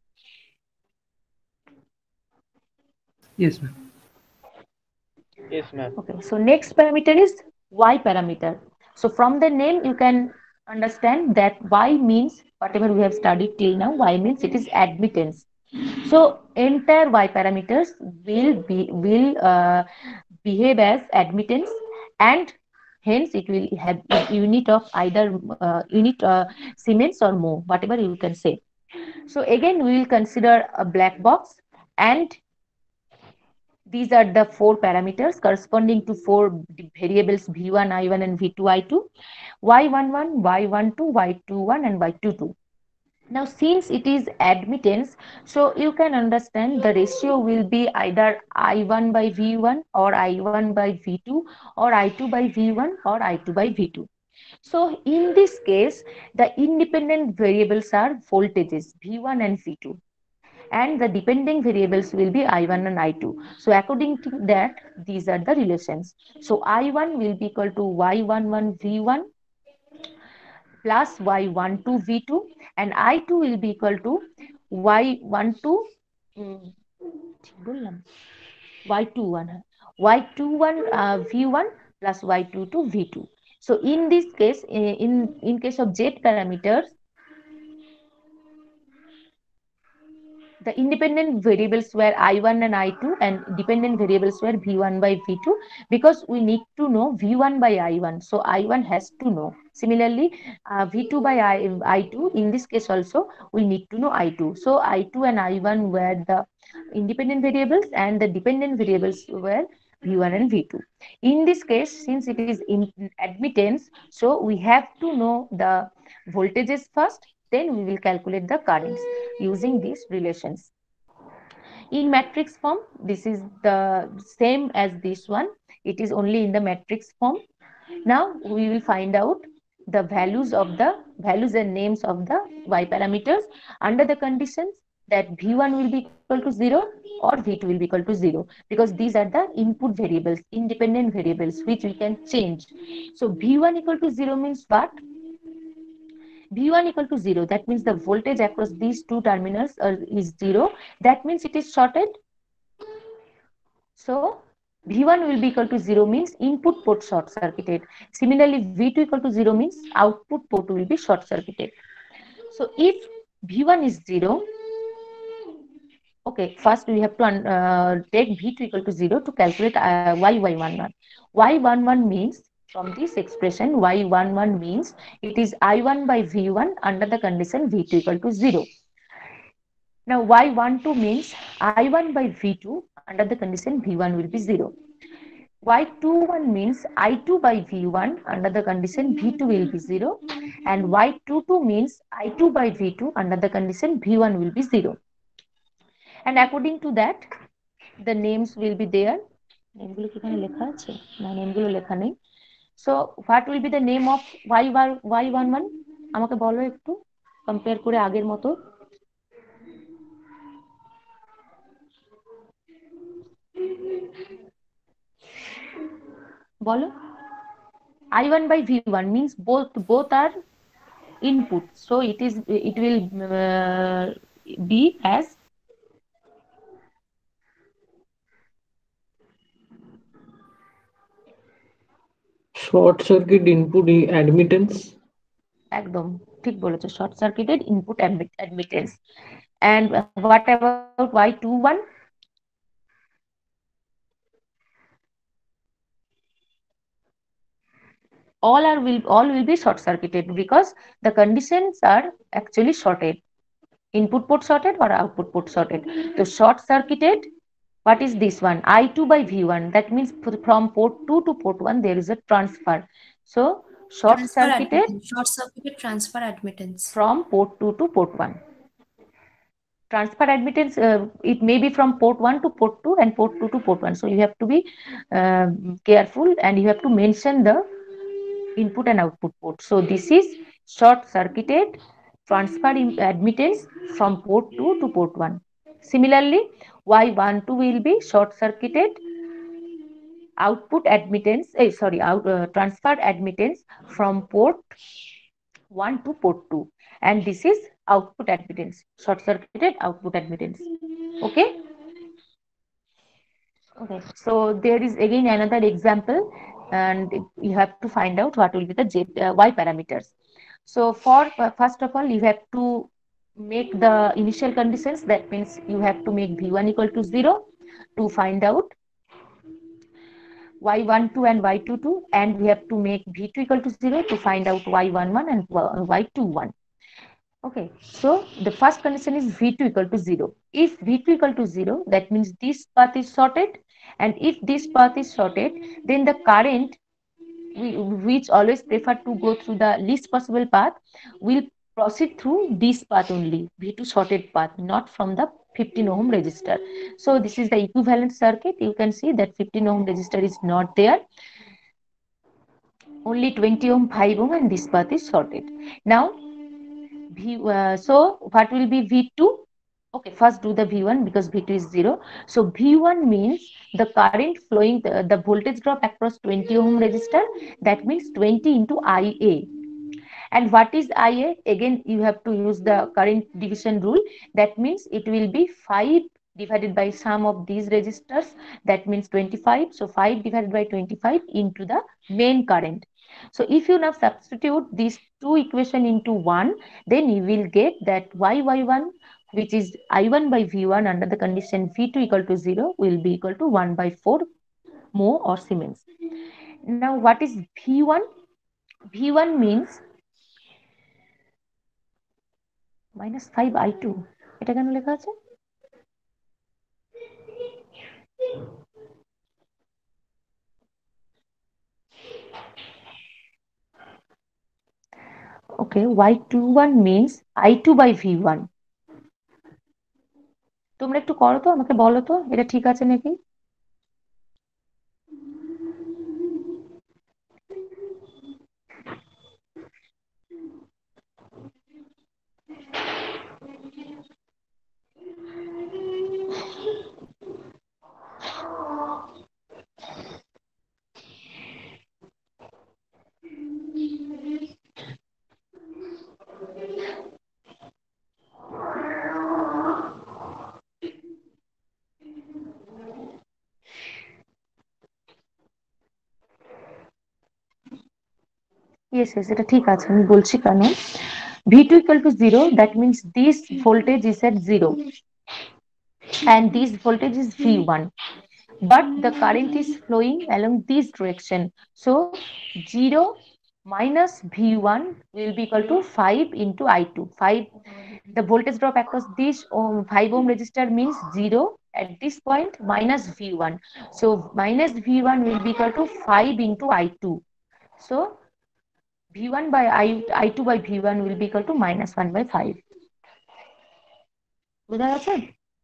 Yes, ma'am. Yes, ma'am. Okay, so next parameter is Y parameter. So from the name, you can understand that Y means whatever we have studied till now. Y means it is admittance. So entire Y parameters will be will uh, behave as admittance, and Hence, it will have a unit of either uh, unit uh, Siemens or mho, whatever you can say. So again, we will consider a black box, and these are the four parameters corresponding to four variables v one, i one, and v two, i two, y one one, y one two, y two one, and y two two. Now, since it is admittance, so you can understand the ratio will be either i one by v one, or i one by v two, or i two by v one, or i two by v two. So in this case, the independent variables are voltages v one and v two, and the dependent variables will be i one and i two. So according to that, these are the relations. So i one will be equal to y one one v one plus y one two v two, and i two will be equal to y one two um, y two one y two one uh, v one plus y two two v two. So in this case, in in case of z parameters, the independent variables were i one and i two, and dependent variables were v one by v two, because we need to know v one by i one. So i one has to know. Similarly, uh, v two by I, i2, in this case also we need to know i two. So i two and i one were the independent variables, and the dependent variables were v one and v two. In this case, since it is in admittance, so we have to know the voltages first, then we will calculate the currents using these relations. In matrix form, this is the same as this one. It is only in the matrix form. Now we will find out the values of the values and names of the y parameters under the conditions that v one will be equal to zero or v two will be equal to zero, because these are the input variables, independent variables, which we can change. So v one equal to zero means what? v one equal to zero, that means the voltage across these two terminals are, is zero. That means it is shorted. So v one will be equal to zero means input port short circuited. Similarly, v two equal to zero means output port will be short circuited. So if v one is zero, okay, first we have to uh, take v two equal to zero to calculate uh, y y one one. y one one means, from this expression, y one one means it is i one by v one under the condition v two equal to zero. Now y one two means i one by v two under the condition v one will be zero. y two one means i two by v one under the condition v two will be zero, and y two two means i two by v two under the condition v one will be zero. And according to that, the names will be there. Nameগুলো কি এখানে লেখা আছে? না, nameগুলো লেখা নেই. So what will be the name of y y one one? আমাকে বলো একটু কম্পেয়ার করে আগের মতো। বলো। i one by v one means both both are input, so it is it will uh, be as short circuit input admittance. একদম ঠিক বলেছো, short circuited input admittance. and what about y two one? all are will all will be short circuited, because the conditions are actually shorted, input port shorted or output port shorted. So short circuited, what is this one? i two by v one, that means from port two to port one there is a transfer. So short Transfer circuited admittance. Short circuited transfer admittance. from port two to port one. Transfer admittance, uh, it may be from port one to port two and port two to port one. So you have to be uh, careful, and you have to mention the input and output port. So this is short circuited transfer admittance from port two to port one. Similarly, y one two will be short circuited output admittance, eh, sorry, out, uh, transfer admittance from port one to port two, and this is output admittance, short circuited output admittance. Okay. Okay. So there is again another example, and you have to find out what will be the Z, uh, y parameters. So for uh, first of all, you have to make the initial conditions. That means you have to make v one equal to zero to find out y one two and y two two, and we have to make v two equal to zero to find out y one one and y two one. Okay, so the first condition is v two equal to zero. If v two equal to zero, that means this path is shorted, and if this path is shorted, then the current, we, which always prefer to go through the least possible path, will proceed through this path only, v two shorted path, not from the fifteen ohm resistor. So this is the equivalent circuit. You can see that fifteen ohm resistor is not there. Only twenty ohm, five ohm, and this path is shorted. Now, V, uh, so what will be V two? Okay, first do the V one because V two is zero. So V one means the current flowing, the, the voltage drop across twenty ohm resistor. That means twenty into I A. And what is I A? Again, you have to use the current division rule. That means it will be five divided by sum of these resistors. That means twenty-five. So five divided by twenty-five into the main current. So if you now substitute these two equation into one, then you will get that y y one, which is I one by V one under the condition V two equal to zero, will be equal to one by four mho or Siemens. Now what is V one? V one means minus five I two. এটা কেন লেখা আছে? Okay, y two one means I two by V one. তোমরা একটু করো তো, আমাকে বলো তো এটা ঠিক আছে নাকি? Yes, yes, এটা ঠিক আছে, আমি বলছি কেন। V two equal to zero, that means this voltage is at zero and this voltage is V one, but the current is flowing along this direction. So zero minus V one will be equal to five into I two. five, the voltage drop across this um, five ohm resistor means zero at this point minus V one. So minus V one will be equal to five into I two. So V one by I, I2 by V one will be equal to minus one by five. বোঝা গেছে?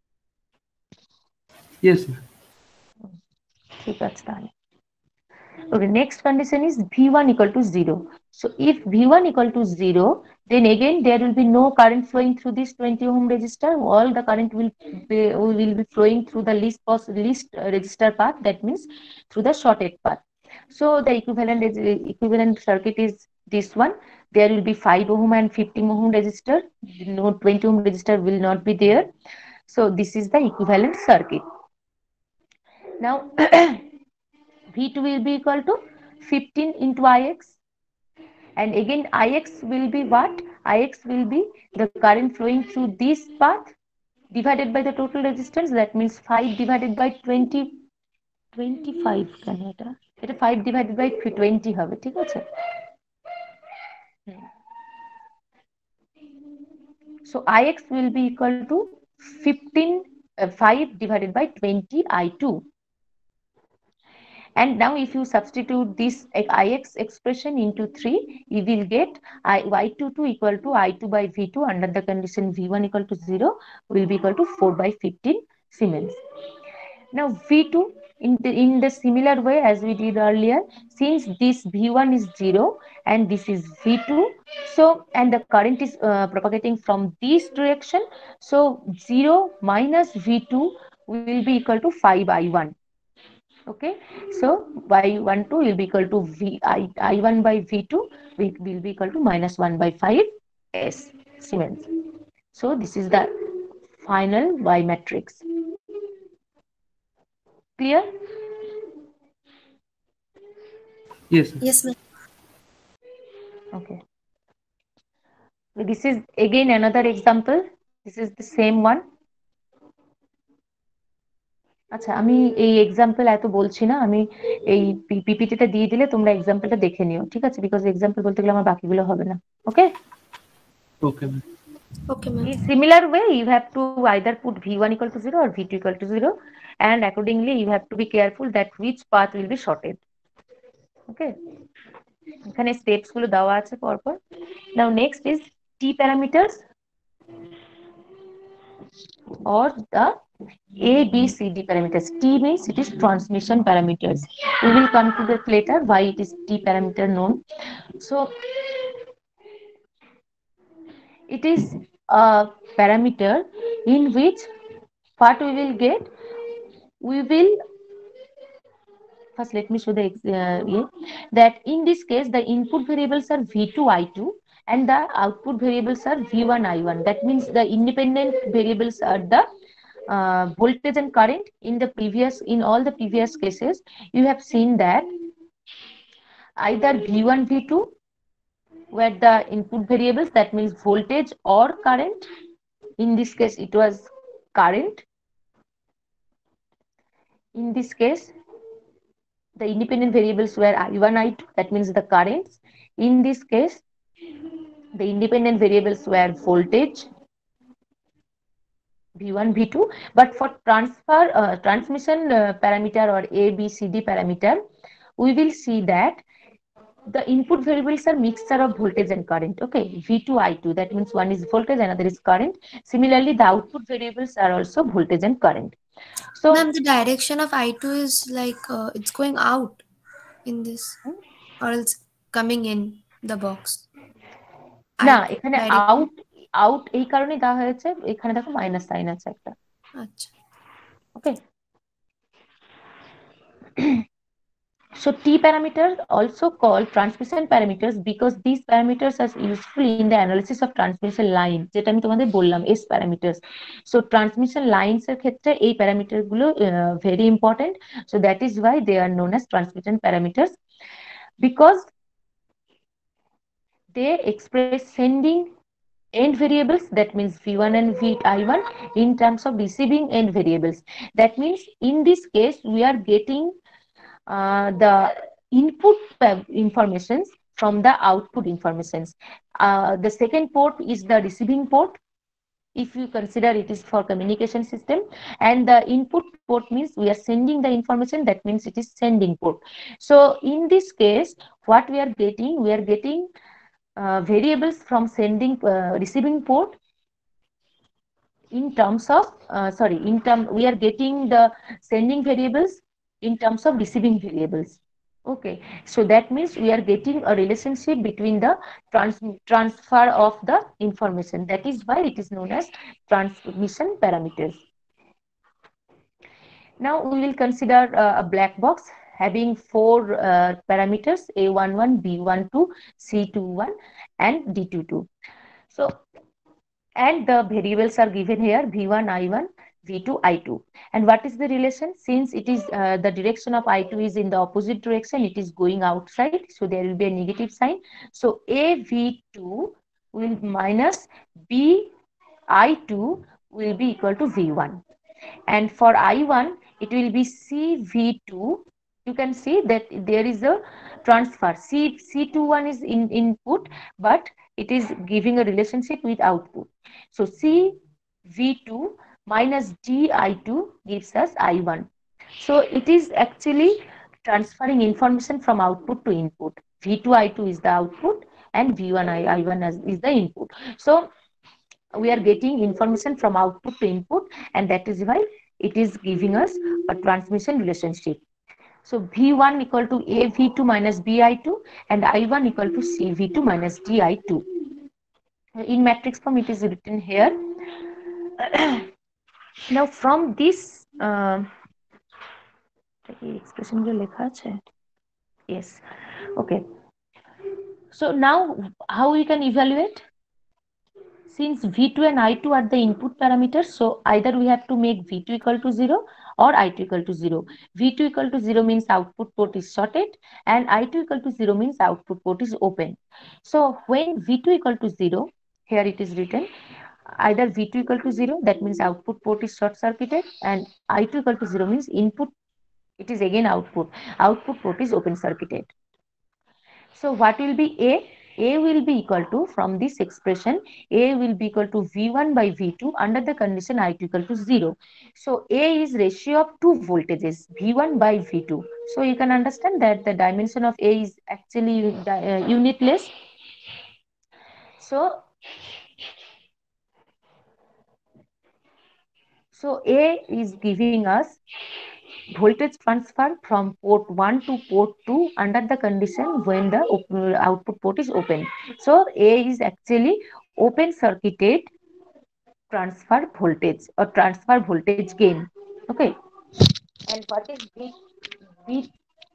Yes, ma'am. ঠিক আছে তাহলে। Okay, next condition is V one equal to zero. So if V one equal to zero, then again there will be no current flowing through this twenty ohm resistor. All the current will be, will be flowing through the least possible least resistor path. That means through the shorted path. So the equivalent equivalent circuit is this one. There will be five ohm and fifteen ohm resistor. No twenty ohm resistor will not be there. So this is the equivalent circuit. Now V two will be equal to fifteen into Ix, and again Ix will be what? Ix will be the current flowing through this path divided by the total resistance. That means five divided by twenty, twenty-five কেন এটা? এটা five divided by twenty হবে, ঠিক আছে? So Ix will be equal to fifteen, uh, five divided by twenty I two. And now if you substitute this Ix expression into three, you will get y two two equal to I two by V two under the condition V one equal to zero will be equal to four by fifteen Siemens. Now V two, in the, in the similar way as we did earlier, since this V one is zero and this is V two, so and the current is uh, propagating from this direction, so zero minus V two will be equal to five I one. Okay, so y one two will be equal to v I, I one by V two will, will be equal to minus one by five S Siemens. So this is the final Y matrix. Clear? Yes, ma'am. Yes, ma'am. Okay. This is again another example. This is the same one. আচ্ছা আমি এই example এত বলছি না, আমি এই পিপিটিটা দিয়ে দিলে তোমরা এক্সাম্পলটা দেখে নিও, ঠিক আছে? বিকজ এক্সাম্পল বলতে গেলে আমার বাকিগুলো হবে না। Okay Okay, ma'am. Okay, ma'am. in similar way you have to either put v one equal to zero or v two equal to zero, and accordingly you have to be careful that which path will be shorted. Okay, এখানে steps গুলো দেওয়া আছে পরপর। Now next is t parameters or the A, B, C, D parameters. T means it is transmission parameters. We will come to that later why it is T parameter known. So it is a parameter in which what we will get, we will first let me show the uh, yeah, that in this case the input variables are v two I two and the output variables are v one I one. That means the independent variables are the uh, voltage and current. In the previous, in all the previous cases, you have seen that either v one, v two were the input variables, that means voltage or current. In this case, it was current. In this case, the independent variables were I one, I two, that means the currents. In this case, the independent variables were voltage, v one, v two, but for transfer uh, transmission uh, parameter or A, B, C, D parameter, we will see that the input variables are mixture of voltage and current. Okay, v two, I two, that means one is voltage, another is current. Similarly, the output variables are also voltage and current. So, ma'am, the direction of I two is like uh, it's going out in this, or else coming in the box. না এখানে out out এই কারণে দেওয়া হয়েছে, এখানে দেখো minus sine আছে একটা। আচ্ছা, ওকে। So T parameters also called transmission parameters because these parameters are useful in the analysis of transmission line, যেটা আমি তোমাদের বললাম S parameters. So transmission lines এর ক্ষেত্রে এই প্যারামিটার গুলো very important. So that is why they are known as transmission parameters, because they express sending end variables, that means v one and v I one, in terms of receiving end variables. That means in this case we are getting uh, the input informations from the output informations. Uh, the second port is the receiving port, if you consider it is for communication system, and the input port means we are sending the information, that means it is sending port. So in this case what we are getting, we are getting uh, variables from sending uh, receiving port in terms of uh, sorry in term we are getting the sending variables in terms of receiving variables. Okay, so that means we are getting a relationship between the trans transfer of the information. That is why it is known as transmission parameters. Now we will consider uh, a black box having four uh, parameters, A one one, B one two, C two one, and D two two. So, and the variables are given here, v one, I one, v two, I two. And what is the relation? Since it is uh, the direction of I two is in the opposite direction, it is going outside, so there will be a negative sign. So A v two will minus B I two will be equal to v one. And for I one, it will be C v two. You can see that there is a transfer. C, C two one is in input, but it is giving a relationship with output. So C v two minus D I two gives us I one. So it is actually transferring information from output to input. v two I two is the output and v one I one is the input. So we are getting information from output to input, and that is why it is giving us a transmission relationship. So v one equal to A v two minus B I two and I one equal to C v two minus D I two. In matrix form it is written here. Now from this uh, expression লেখা আছে, yes, okay. So now how we can evaluate? Since v two and I two are the input parameters, so either we have to make v two equal to zero or I two equal to zero. v two equal to zero means output port is shorted, and I two equal to zero means output port is open. So when v two equal to zero, here it is written, either V two equal to zero, that means output port is short circuited, and I two equal to zero means input, it is again output, output port is open circuited. So what will be A? A will be equal to, from this expression, A will be equal to V one by V two under the condition I two equal to zero. So A is ratio of two voltages, V one by V two. So you can understand that the dimension of A is actually uh, unitless. So, so A is giving us voltage transfer from port one to port two under the condition when the output port is open. So A is actually open circuited transfer voltage or transfer voltage gain. Okay. And what is B? B,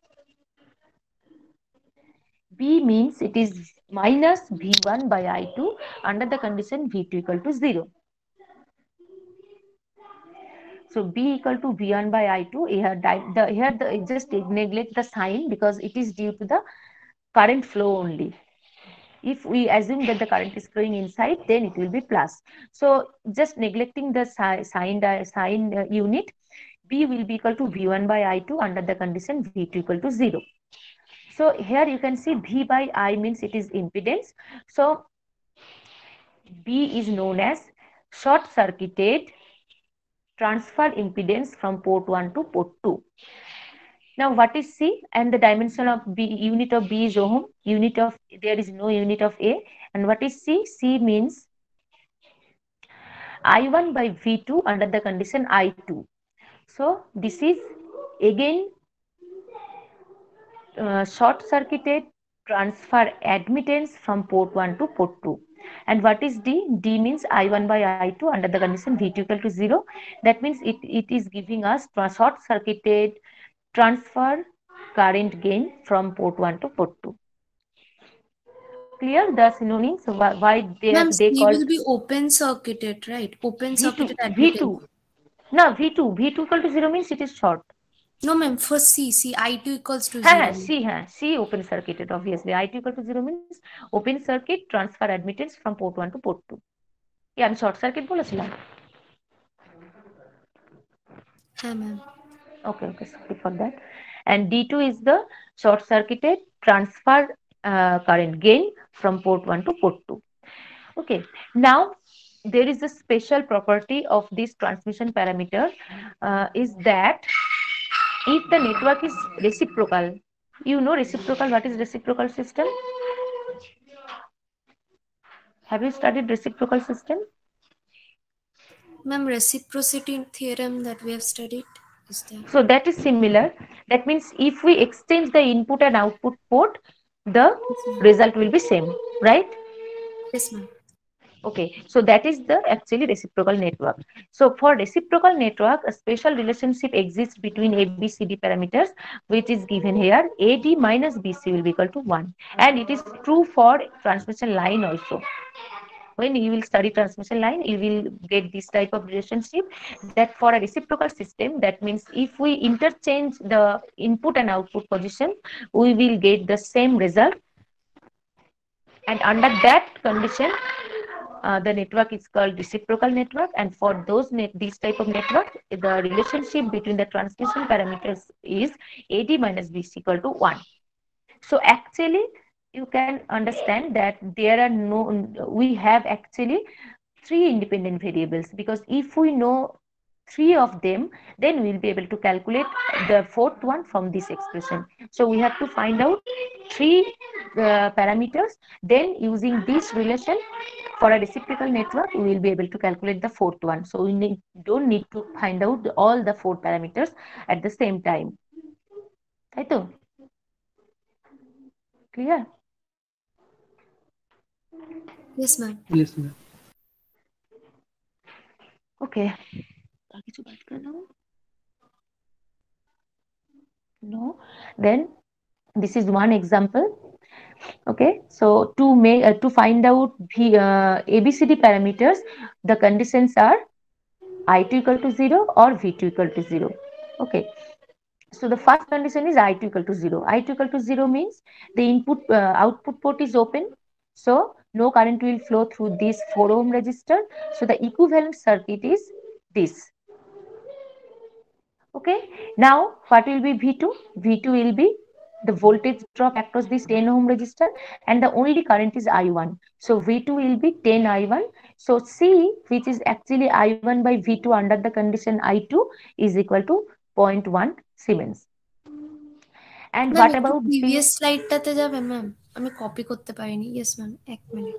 B means it is minus V one by I two under the condition V two equal to zero. So B equal to V one by I two. Here, the, here the, just neglect the sign because it is due to the current flow only. If we assume that the current is flowing inside, then it will be plus. So just neglecting the sign, sign uh, unit, B will be equal to V one by I two under the condition V two equal to zero. So here you can see V by I means it is impedance. So B is known as short circuited transfer impedance from port one to port two. Now what is C? And the dimension of B, unit of B is ohm, unit of, there is no unit of A. And what is C? C means I one by V two under the condition I two. So this is again uh, short circuited transfer admittance from port one to port two. And what is D? D means I one by I two under the condition V two equal to zero. That means it, it is giving us short circuited transfer current gain from port one to port two. Clear the synonyms? Why, why they, Ma'am, they C call will be open circuited, right? Open V two, circuited V admittance. two. No, V two. V two equal to zero means it is short. No, ma'am, for C, C, I two equals to Ha, zero. C, ha, C open circuited, obviously. I two equal to zero means open circuit transfer admittance from port one to port two. Yeah, I'm short circuit বলেছিলাম. Yeah, ma'am. Okay, okay, sorry for that. And D two is the short circuited transfer uh, current gain from port one to port two. Okay, now there is a special property of this transmission parameter uh, is that if the network is reciprocal, you know reciprocal, what is reciprocal system? Have you studied reciprocal system? Ma'am, reciprocity theorem that we have studied is there. So that is similar. That means if we exchange the input and output port, the result will be same, right? Yes, ma'am. Okay, so that is the actually reciprocal network. So for reciprocal network, a special relationship exists between A B C D parameters, which is given here. A D minus B C will be equal to one. And it is true for transmission line also. When you will study transmission line, you will get this type of relationship that for a reciprocal system, that means if we interchange the input and output position, we will get the same result. And under that condition, uh, the network is called reciprocal network. And for those net, these type of network, the relationship between the transmission parameters is A D minus B C equal to one. So actually, you can understand that there are no, we have actually three independent variables, because if we know three of them, then we'll be able to calculate the fourth one from this expression. So we have to find out three uh, parameters, then using this relation for a reciprocal network, we will be able to calculate the fourth one. So we need, don't need to find out all the four parameters at the same time. Right? Clear? Yes, ma'am. Yes, ma'am. Okay. No. Then this is one example. Okay. So to make uh, to find out the uh, A B C D parameters, the conditions are I two equal to zero or V two equal to zero. Okay. So the first condition is I two equal to zero. I two equal to zero means the input uh, output port is open. So no current will flow through this four ohm resistor. So the equivalent circuit is this. Okay, now what will be V two? V two will be the voltage drop across this ten ohm resistor, and the only current is I one. So V two will be ten I one. So C, which is actually I one by V two under the condition I two, is equal to zero point one Siemens. And ma'am what একটু about previous স্লাইডটাতে যাবে ma'am, আমি copy করতে পারিনি। Yes ma'am, এক minute.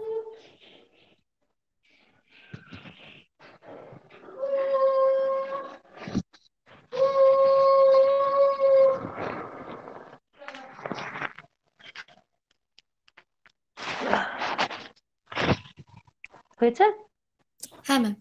হয়েছে? হ্যাঁ ma'am.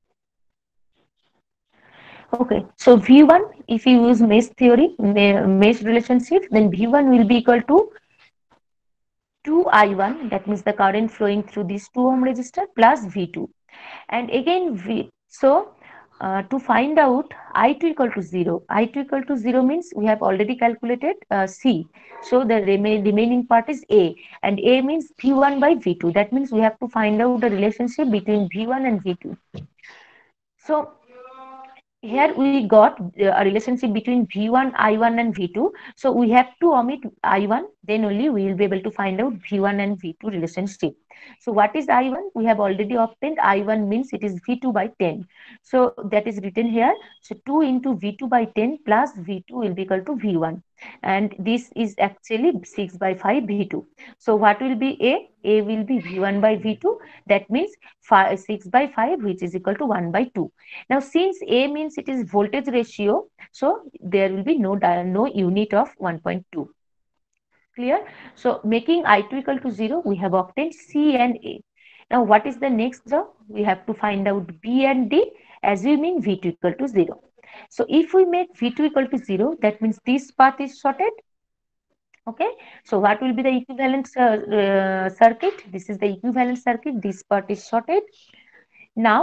Okay, so V one, if you use mesh theory, mesh relationship, then V one will be equal to two I one, that means the current flowing through this two ohm resistor, plus V two. And again, V, so uh, to find out I two equal to zero, I two equal to zero means we have already calculated uh, C. So the remain, remaining part is A, and A means V one by V two. That means we have to find out the relationship between V one and V two. So here we got a relationship between V one, I one and V two. So we have to omit I one, then only we will be able to find out V one and V two relationship. So what is I one? We have already obtained I one means it is V two by ten. So that is written here. So two into V two by ten plus V two will be equal to V one. And this is actually six by five V two. So what will be A? A will be V one by V two. That means five, six by five, which is equal to one by two. Now, since A means it is voltage ratio, so there will be no, no unit of one point two. Clear? So making I two equal to zero, we have obtained C and A. Now, what is the next job? We have to find out B and D, assuming V two equal to zero. So if we make V two equal to zero, that means this path is shorted. Okay, so what will be the equivalent uh, uh, circuit? This is the equivalent circuit. This part is shorted. Now,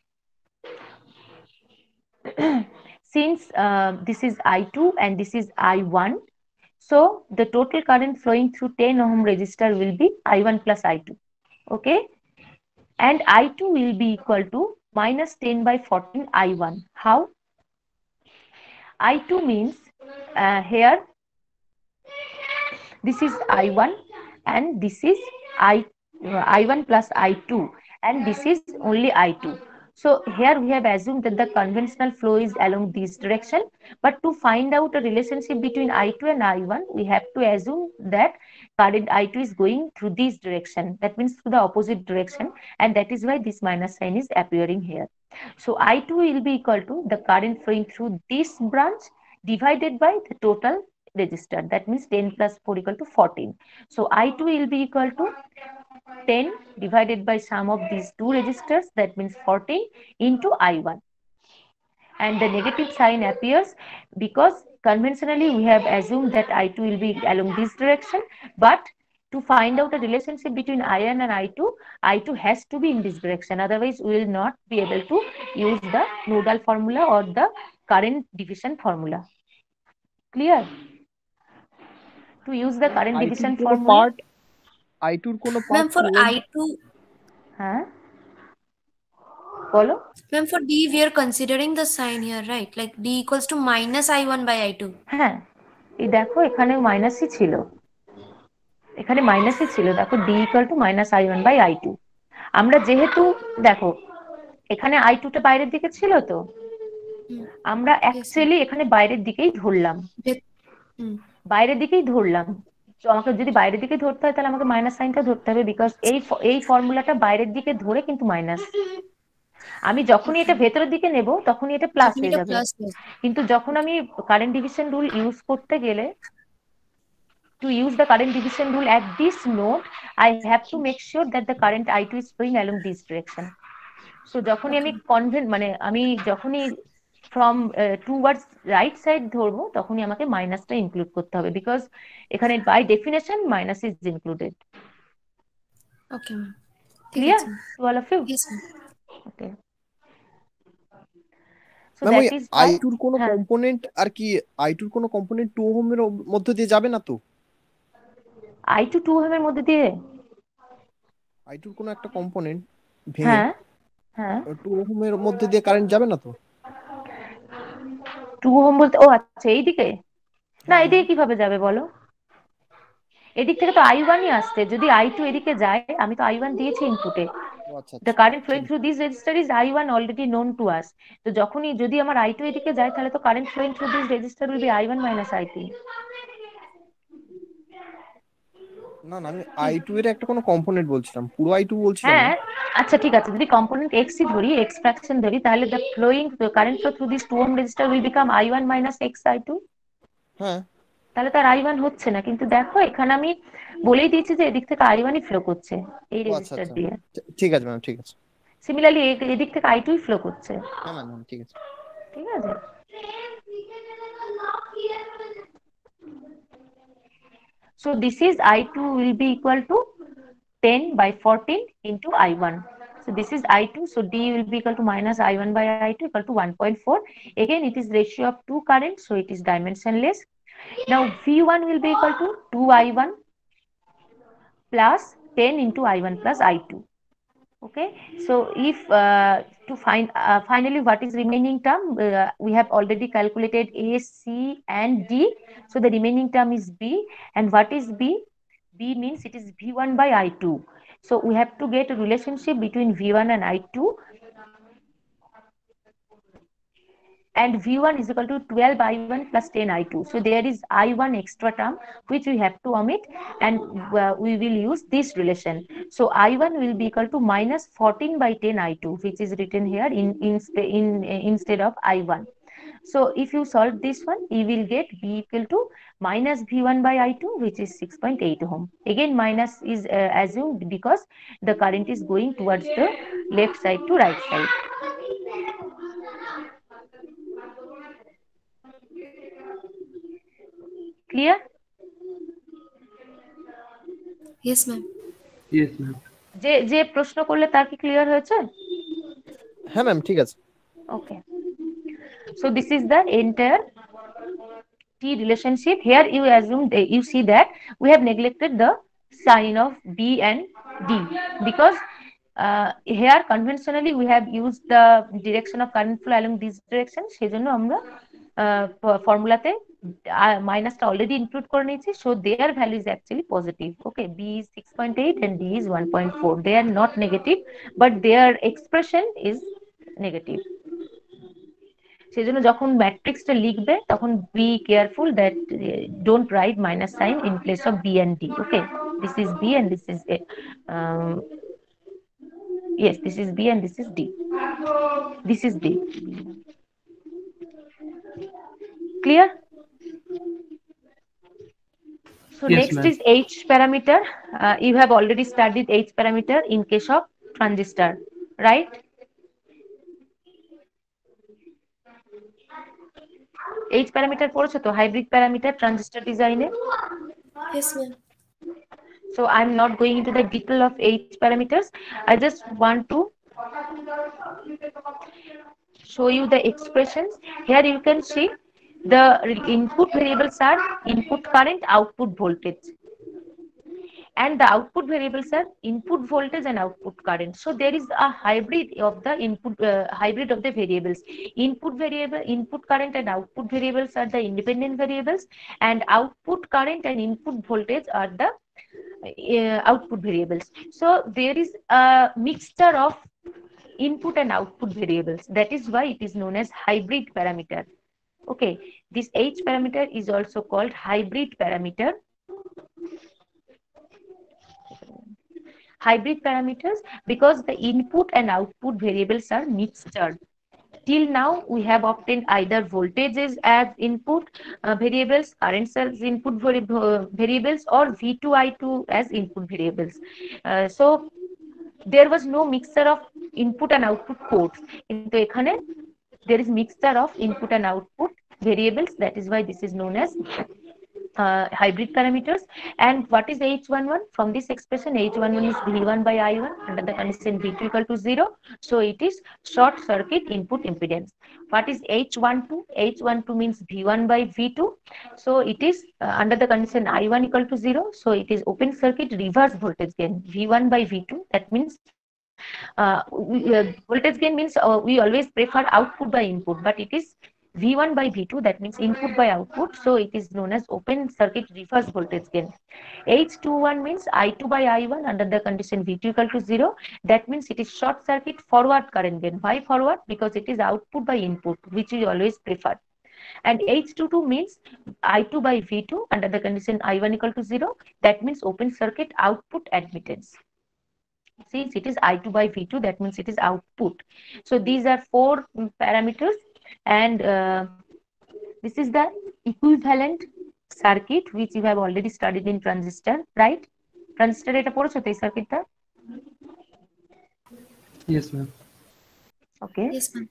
since uh, this is I two and this is I one, so the total current flowing through ten ohm resistor will be I one plus I two. Okay, and I two will be equal to minus ten by fourteen I one. How? I two means uh, here this is I one and this is I, uh, I one plus I two, and this is only I two. So here we have assumed that the conventional flow is along this direction, but to find out a relationship between I two and I one, we have to assume that current I two is going through this direction. That means to the opposite direction, and that is why this minus sign is appearing here. So I two will be equal to the current flowing through this branch divided by the total resistor. That means ten plus four equal to fourteen. So I two will be equal to ten divided by sum of these two resistors, that means fourteen into I one. And the negative sign appears because conventionally we have assumed that I two will be along this direction, but to find out a relationship between I one and I two, I two has to be in this direction. Otherwise, we will not be able to use the nodal formula or the current division formula. Clear? To use the current division formula. Part I two কোনো part ma'am for I two, হ্যাঁ বলো। Ma'am for D we are considering the sign here, right? Like D equals to minus I one by I two. হ্যাঁ, এই দেখো এখানে মাইনাসই ছিল, এখানে মাইনাসই ছিল। দেখো D equal to minus I one by I two. আমরা যেহেতু দেখো এখানে I two টা বাইরের দিকে ছিল, তো আমরা অ্যাকচুয়ালি এখানে বাইরের দিকেই ধরলাম, বাইরের দিকেই ধরলাম। তো আমাকে যদি বাইরের দিকে ধরতে হয় তাহলে আমাকে মাইনাস সাইনটা ধরতে হবে, বিকজ এই এই ফর্মুলাটা বাইরের দিকে ধরে কিন্তু মাইনাস। আমি যখনই এটা ভেতরের দিকে নেব তখনই এটা প্লাস হয়ে যাবে, কিন্তু যখন আমি কারেন্ট ডিভিশন রুল ইউজ করতে গেলে, to use the current division rule at this node, I have to make sure that the current I two is flowing along this direction. So যখনই আমি কনভেন্ট মানে আমি যখনই ফ্রম টুয়ার্ডস রাইট সাইড ধরবো তখনই আমাকে মাইনাসটা ইনক্লুড করতে হবে, বিকজ এখানে by definition minus is included. Okay ma'am, clear to all of you? Yes ma'am. Okay, so ma'am that ওই ইজ আই টুর কোনো কম্পোনেন্ট আর কি আই টুর কোনো কম্পোনেন্ট টু ওহমের মধ্যে দিয়ে যাবে না তো? আই টু টু ওহমের মধ্যে দিয়ে আই টুর কোনো একটা কম্পোনেন্ট ভেঙে হ্যাঁ হ্যাঁ টু ওহমের মধ্যে দিয়ে কারেন্ট যাবে না তো? টু ওহম বলতে, ও আচ্ছা এইদিকে, না হ্যাঁ হ্যাঁ এদিকে কিভাবে যাবে বলো? এদিক থেকে তো আই ওয়ানই আসছে, যদি আই টু এদিকে যায়, আমি তো আই ওয়ান দিয়েছি ইনপুটে। ও আচ্ছা The আচ্ছা current ঠিক flowing through this register is I one already known to us. তো যখনই যদি আমার I two এদিকে যায়, তাহলে তো current flowing through this register will be I one minus I two. না না, আমি কি? আই টু এর একটা কোনো কম্পোনেন্ট বলছিলাম, পুরো আই টু বলছিলাম না। হ্যাঁ আচ্ছা ঠিক আছে, যদি কম্পোনেন্ট x ই ধরি, x ফ্র্যাকশন ধরি, তাহলে the flowing the current flow through this two ohm resistor will become I one minus x I two. হ্যাঁ তাহলে তার I one হচ্ছে না, কিন্তু দেখো এখানে আমি বলেই দিয়েছি যে এদিক থেকে I one ই ফ্লো করছে এই ও আচ্ছা রেজিস্টার আচ্ছা দিয়ে। ঠিক আছে ম্যাম, ঠিক আছে। সিমিলারলি এদিক থেকে I two ই ফ্লো করছে। হ্যাঁ ম্যাম ঠিক আছে। ঠিক আছে। So this is I two will be equal to ten by fourteen into I one. So this is I two. So D will be equal to minus I one by I two equal to one point four. Again, it is ratio of two currents, so it is dimensionless. Now V one will be equal to two I one plus ten into I one plus I two. Okay, so if uh, to find uh, finally what is remaining term, uh, we have already calculated A, C and D. So the remaining term is B, and what is B? B means it is V one by I two. So we have to get a relationship between V one and I two, and V one is equal to twelve I one plus ten I two. So there is I one extra term which we have to omit, and uh, we will use this relation. So I one will be equal to minus fourteen by ten I two, which is written here in, in, in, in instead of I one. So if you solve this one, you will get B equal to minus V one by I two, which is six point eight ohm. Again, minus is uh, assumed because the current is going towards the left side to right side. Clear? Yes, ma'am. Yes, ma'am. যে যে প্রশ্ন করলে তার কি clear হয়েছে? হ্যাঁ ma'am ঠিক আছে। Okay. So this is the entire T relationship. Here you assume, you see that we have neglected the sign of B and D because uh, here conventionally we have used the direction of current flow along this direction. সেজন্য আমরা ফর্মুলাতে মাইনাসটা already include করে নিয়েছি, so their value is actually positive. Okay, B is six point eight and D is one point four. They are not negative, but their expression is negative. সেজন্য যখন ম্যাট্রিক্সটা লিখবে তখন be careful that don't write minus sign in place of B and D. Okay, this is B and this is yes, this is B and this is D. This is D. Clear? So Yes, next ma'am. is H parameter. Uh, you have already studied H parameter in case of transistor, right? H parameter পড়েছো তো, hybrid parameter transistor design A? Yes, ma'am. So I'm not going into the detail of H parameters. I just want to show you the expressions. Here you can see the input variables are input current, output voltage, and the output variables are input voltage and output current. So there is a hybrid of the input uh, hybrid of the variables. Input variable, input current and output variables are the independent variables, and output current and input voltage are the uh, output variables. So there is a mixture of input and output variables. That is why it is known as hybrid parameter. Okay, this H parameter is also called hybrid parameter. Hybrid parameters because the input and output variables are mixtured. Till now, we have obtained either voltages as input uh, variables, currents as input variables, or V two I two as input variables. Uh, so there was no mixture of input and output codes. Into ekhane there is mixture of input and output variables. That is why this is known as uh, hybrid parameters. And what is H eleven? From this expression, H eleven is V one by I one under the condition V two equal to zero. So it is short circuit input impedance. What is H twelve? H twelve means V one by V two. So it is uh, under the condition I one equal to zero. So it is open circuit reverse voltage gain V one by V two. That means uh, we, uh, voltage gain means uh, we always prefer output by input, but it is V one by V two, that means input by output. So it is known as open circuit reverse voltage gain. H twenty-one means I two by I one under the condition V two equal to zero. That means it is short circuit forward current gain. Why forward? Because it is output by input, which we always prefer. And H twenty-two means I two by V two under the condition I one equal to zero. That means open circuit output admittance. Since it is I two by V two, that means it is output. So these are four parameters. And uh, this is the equivalent circuit which you have already studied in transistor, right? Transistor eta পড়েছো তো এই সার্কিটটা? Yes, ma'am. Okay. Yes, ma'am.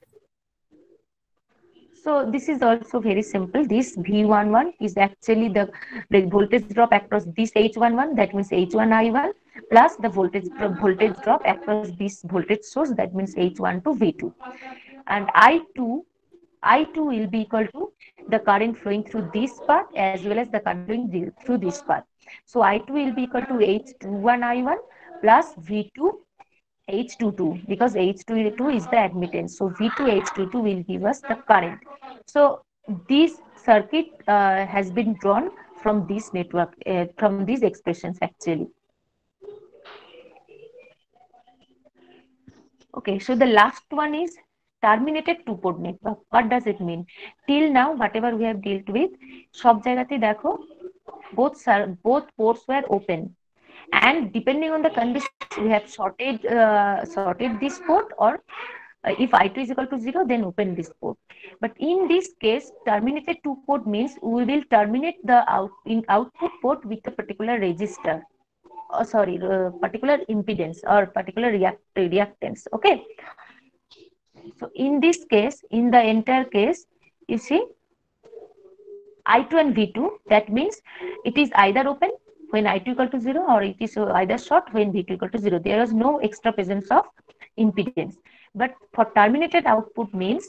So this is also very simple. This V eleven is actually the, the voltage drop across this H eleven, that means H one I one, plus the voltage voltage drop across this voltage source, that means H twelve V two. And I two I two will be equal to the current flowing through this part as well as the current flowing through this part. So I two will be equal to H twenty-one I one plus V two H twenty-two, because H twenty-two is the admittance. So V two H twenty-two will give us the current. So this circuit uh, has been drawn from this network, uh, from these expressions actually. Okay, so the last one is terminated two-port network. What does it mean? Till now, whatever we have dealt with, সব জায়গাতে দেখো, both both ports were open, and depending on the condition, we have shorted uh, shorted this port, or uh, if I two is equal to zero, then open this port. But in this case, terminated two-port means we will terminate the out in output port with a particular resistor, or sorry, uh, particular impedance or particular react reactance. Okay. So in this case, in the entire case, you see I two and V two, that means it is either open when I two equal to zero, or it is either short when V two equal to zero. There is no extra presence of impedance. But for terminated output means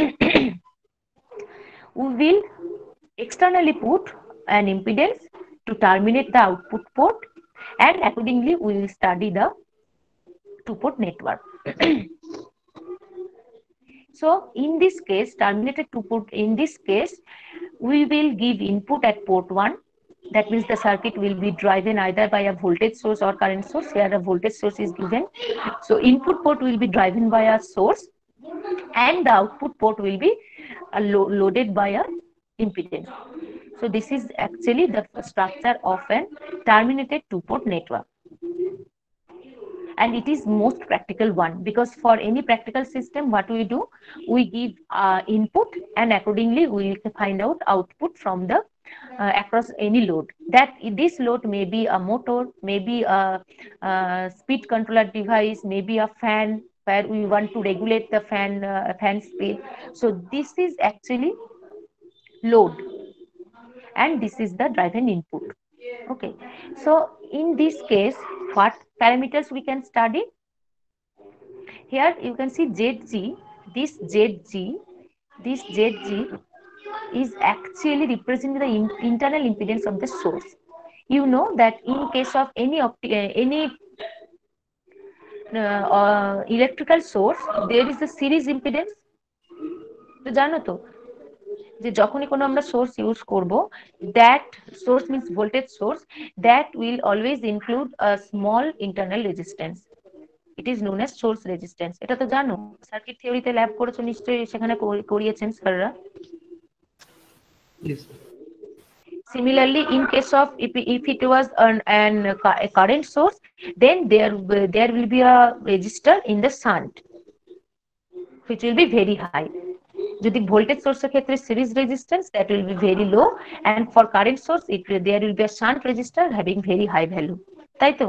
we will externally put an impedance to terminate the output port, and accordingly we will study the two-port network. So in this case, terminated two-port, in this case, we will give input at port one. That means the circuit will be driven either by a voltage source or current source. Here a voltage source is given. So input port will be driven by a source, and the output port will be uh, lo loaded by a impedance. So this is actually the structure of an terminated two-port network. And it is most practical one, because for any practical system, what we do, we give uh, input, and accordingly we will find out output from the uh, across any load. That this load may be a motor, maybe a, a speed controller device, maybe a fan where we want to regulate the fan uh, fan speed. So this is actually load, and this is the driven input. Okay, so in this case, what parameters we can study? Here you can see Z G. This Z G, this Z G is actually representing the in internal impedance of the source. You know that in case of any opti uh, any uh, uh, electrical source, there is a series impedance. তো জানো তো যে যখনই কোনো আমরা source use করব, that source means voltage source, that will always include a small internal resistance. It is known as source resistance. এটা তো জানো, সার্কিট থিওরিতে ল্যাব করেছো নিশ্চয়ই, সেখানে করিয়েছেন স্যাররা। Yes. Similarly, in case of if, if it was an, an a current source, then there there will be a resistor in the shunt, which will be very high. যদি voltage source এর ক্ষেত্রে series resistance, that will be very low, and for current source it there will be a shunt resistor having very high value. তাই তো?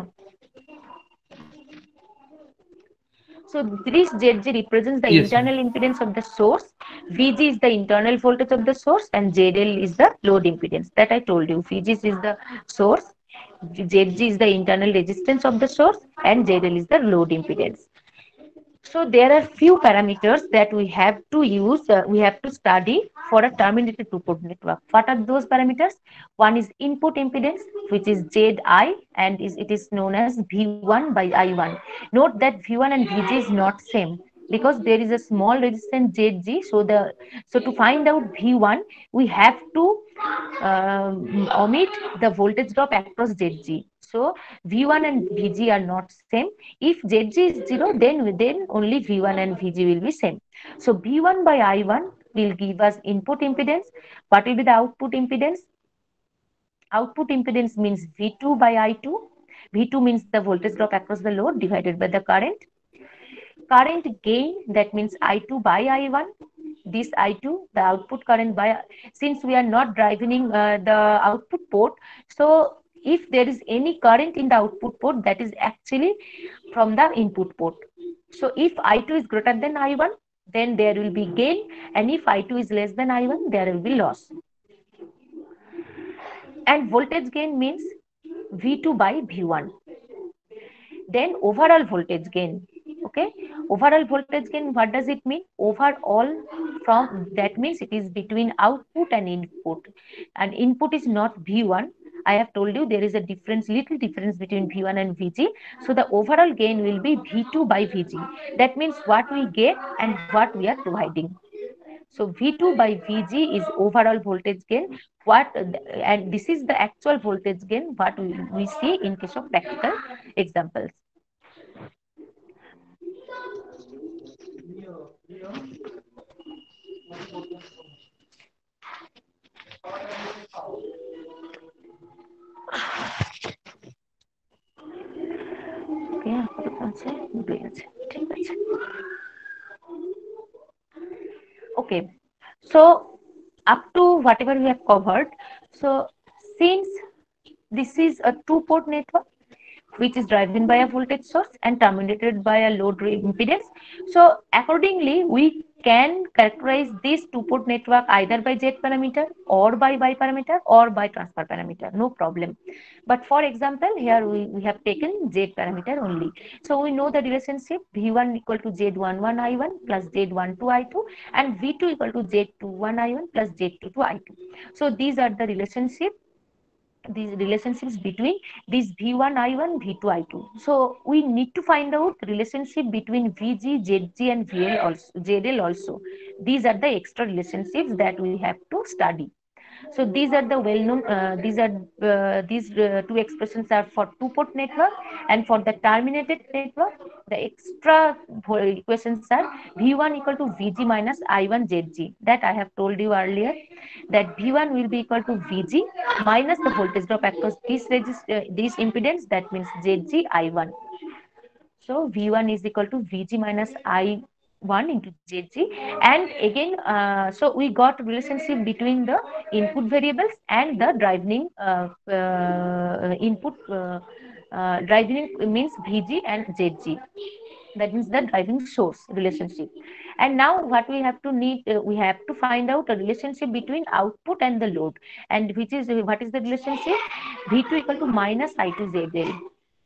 So this Z G represents the Yes, internal impedance of the source, V G is the internal voltage of the source and Z L is the load impedance that I told you. V G is the source, Z G is the internal resistance of the source and Z L is the load impedance. So there are few parameters that we have to use, uh, we have to study for a terminated two-port network. What are those parameters? One is input impedance, which is Z I, and is, it is known as V one by I one. Note that V one and V G is not same because there is a small resistance Z G. So the so to find out V one, we have to uh, omit the voltage drop across Z G. So V one and V G are not same. If Z G is zero, then then only V one and V G will be same. So V one by I one will give us input impedance. What will be the output impedance? Output impedance means V two by I two. V two means the voltage drop across the load divided by the current. Current gain, that means I two by I one. This I two, the output current by, since we are not driving uh, the output port, so if there is any current in the output port, that is actually from the input port. So if I two is greater than I one, then there will be gain, and if I two is less than I one, there will be loss. And voltage gain means V two by V one. Then overall voltage gain. Okay, overall voltage gain, what does it mean? Overall, from that means it is between output and input, and input is not V one. I have told you there is a difference, little difference between V one and V G. So the overall gain will be V two by V G. That means what we get and what we are providing. So V two by V G is overall voltage gain. What and this is the actual voltage gain what we, we see in case of practical examples. Okay, so up to whatever we have covered, so since this is a two-port network which is driven by a voltage source and terminated by a load impedance, so accordingly we can characterize this two-port network either by Z parameter or by Y parameter or by transfer parameter, no problem. But for example, here we, we have taken Z parameter only. So we know the relationship V one equal to Z eleven I one plus Z twelve I two and V two equal to Z twenty-one I one plus Z twenty-two I two. So these are the relationship these relationships between these V one I one, V two I two. So we need to find out relationship between V G, Z G and V L also, Z L also. These are the extra relationships that we have to study. So these are the well-known, uh, these are uh, these uh, two expressions are for two-port network, and for the terminated network, the extra equations are V one equal to V G minus I one Z G. That I have told you earlier, that V one will be equal to V G minus the voltage drop across this resist, uh, this impedance, that means Z G I one. So V one is equal to V G minus I one into Z G, and again uh, so we got relationship between the input variables and the driving uh, uh, input uh, uh, driving means V G and Z G, that means the driving source relationship. And now what we have to need uh, we have to find out a relationship between output and the load, and which is what is the relationship? V two equal to minus I two Z L.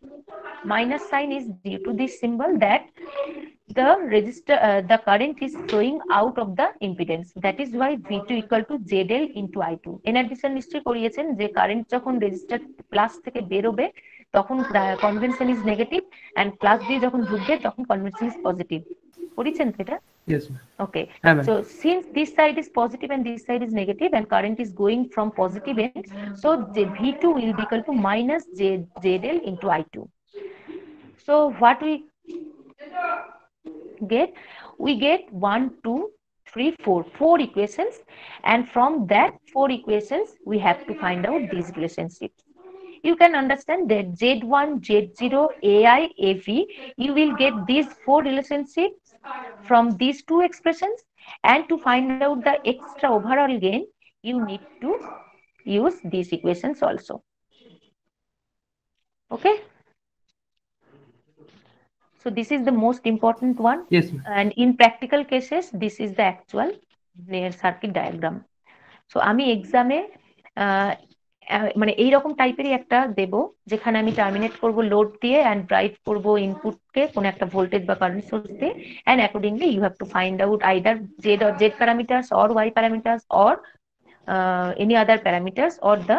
Minus sign is due to this symbol that the resistor uh, the current is flowing out of the impedance, that is why V two equal to Z L into I two. এনার্জিশন নিশ্চয়ই করিয়েছেন যে current যখন register plus থেকে বেরোবে তখন convention is negative and plus দিয়ে যখন ঢুকবে তখন কনভেনশন ইজ পজিটিভ। পড়িয়েছেন তো এটা? Yes, ma'am. Okay. Yeah, ma'am. So since this side is positive and this side is negative and current is going from positive end, so the V two will be equal to minus J, ZL into I two. So what we get? We get one, two, three, four, four equations, and from that four equations we have to find out these relationships. You can understand that Z one, Z zero, A I, A V, you will get these four relationships from these two expressions, and to find out the extra overall gain, you need to use these equations also. Okay? So this is the most important one. Yes, ma'am. And in practical cases, this is the actual circuit diagram. So আমি এক্সামে মানে এইরকম টাইপেরই একটা দেব, যেখানে আমি terminate করব load দিয়ে অ্যান্ড ড্রাইভ করব ইনপুটকে কোনো একটা ভোল্টেজ বা কারেন্ট সোর্স দিয়ে, and accordingly you have to find out either Z or Z parameters or Y parameters or any other parameters or the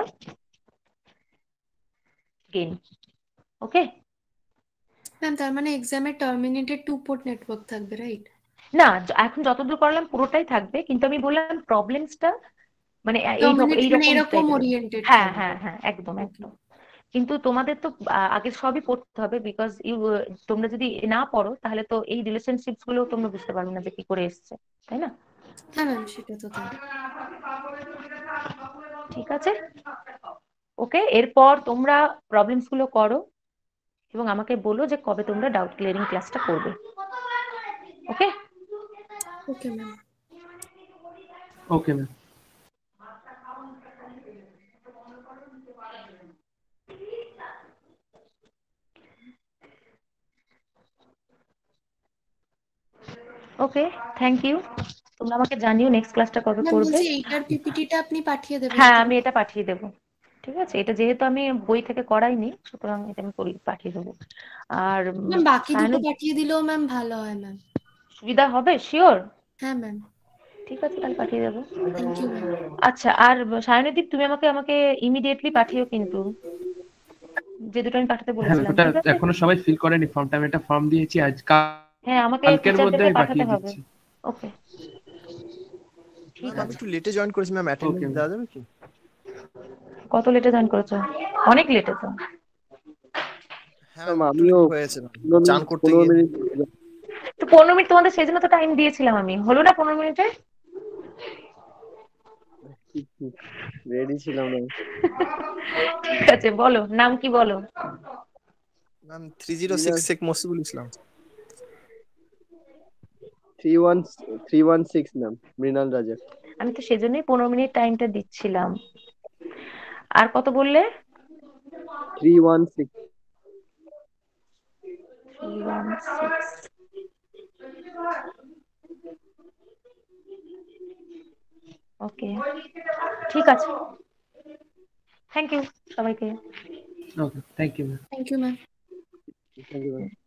gain. Okay ma'am, তার মানে এক্সামে টার্মিনেটেড টু পোর্ট নেটওয়ার্ক থাকবে, right? না, এখন যতদূর করলাম পুরোটাই থাকবে, কিন্তু আমি বললাম প্রবলেমসটা মানে এইরকম ওরিয়েন্টেড। হ্যাঁ হ্যাঁ হ্যাঁ একদম একদম। কিন্তু তোমাদের তো আগে সবই পড়তে হবে, বিকজ ইউ তোমরা যদি না পড়ো তাহলে তো এই রিলেশনশিপস গুলো তোমরা বুঝতে পারবে না যে কি করে এসছে, তাই না? হ্যাঁ ম্যাম, সেটা তো তাই। ঠিক আছে, ওকে। এরপর তোমরা প্রবলেমস গুলো করো এবং আমাকে বলো যে কবে তোমরা ডাউট ক্লিয়ারিং ক্লাসটা করবে। Okay okay ma'am. Okay ma'am. Okay, thank you. তোমরা আমাকে জানিও নেক্সট ক্লাসটা কবে ম্যাম করবে। বলছি এইটার পিপিটিটা আপনি পাঠিয়ে দেবেন? হ্যাঁ, আমি এটা পাঠিয়ে দেবো। ঠিক আছে, এটা যেহেতু আমি বই থেকে করাইনি, সুতরাং এটা আমি পাঠিয়ে দেবো। আর ম্যাম বাকি দুটো পাঠিয়ে দিলেও ম্যাম ভালো হয় ম্যাম। সুবিধা হবে? শিওর? হ্যাঁ ম্যাম। ঠিক আছে, তাহলে পাঠিয়ে দেবো। Thank you ma'am. আচ্ছা, আর সায়নদীপ তুমি আমাকে আমাকে ইমিডিয়েটলি পাঠিও কিন্তু, যে দুটো আমি পাঠাতে বলেছিলাম। হ্যাঁ, ওটা এখনো সবাই ফিল করেনি ফর্মটা, আমি একটা ফর্ম দিয়েছি আজ হ্যাঁ, আমাকে কালকের মধ্যে আমি পাঠাতে পাঠিয়ে হবে। দিচ্ছি। ওকে ঠিক আমি আছে। একটু লেটে জয়েন করেছি ম্যাম, অ্যাটেন্ডেন্স দেওয়া যাবে কি? কত লেটে জয়েন করেছো? অনেক লেটে তো। হ্যাঁ ম্যাম, ম্যাম, একটু আমিও late হয়েছে ম্যাম, চান করতে পনেরো গিয়ে। মিনিট তো পনেরো মিনিট তোমাদের সেই জন্য তো টাইম দিয়েছিলাম আমি, হলো না পনেরো মিনিটে? রেডি ছিলাম না। ঠিক আছে, বলো নাম কি বলো? Ma'am three zero six Sheikh Masibul Islam. Three one three one six ma'am, Mrinal Raja. আমি তো সেজন্যই পনেরো মিনিট টাইমটা দিচ্ছিলাম। আর কত বললে? Three one six. ওকে, ঠিক আছে, থ্যাংক ইউ সবাইকে। Okay, thank you ma'am. Thank you ma'am. Thank you ma'am.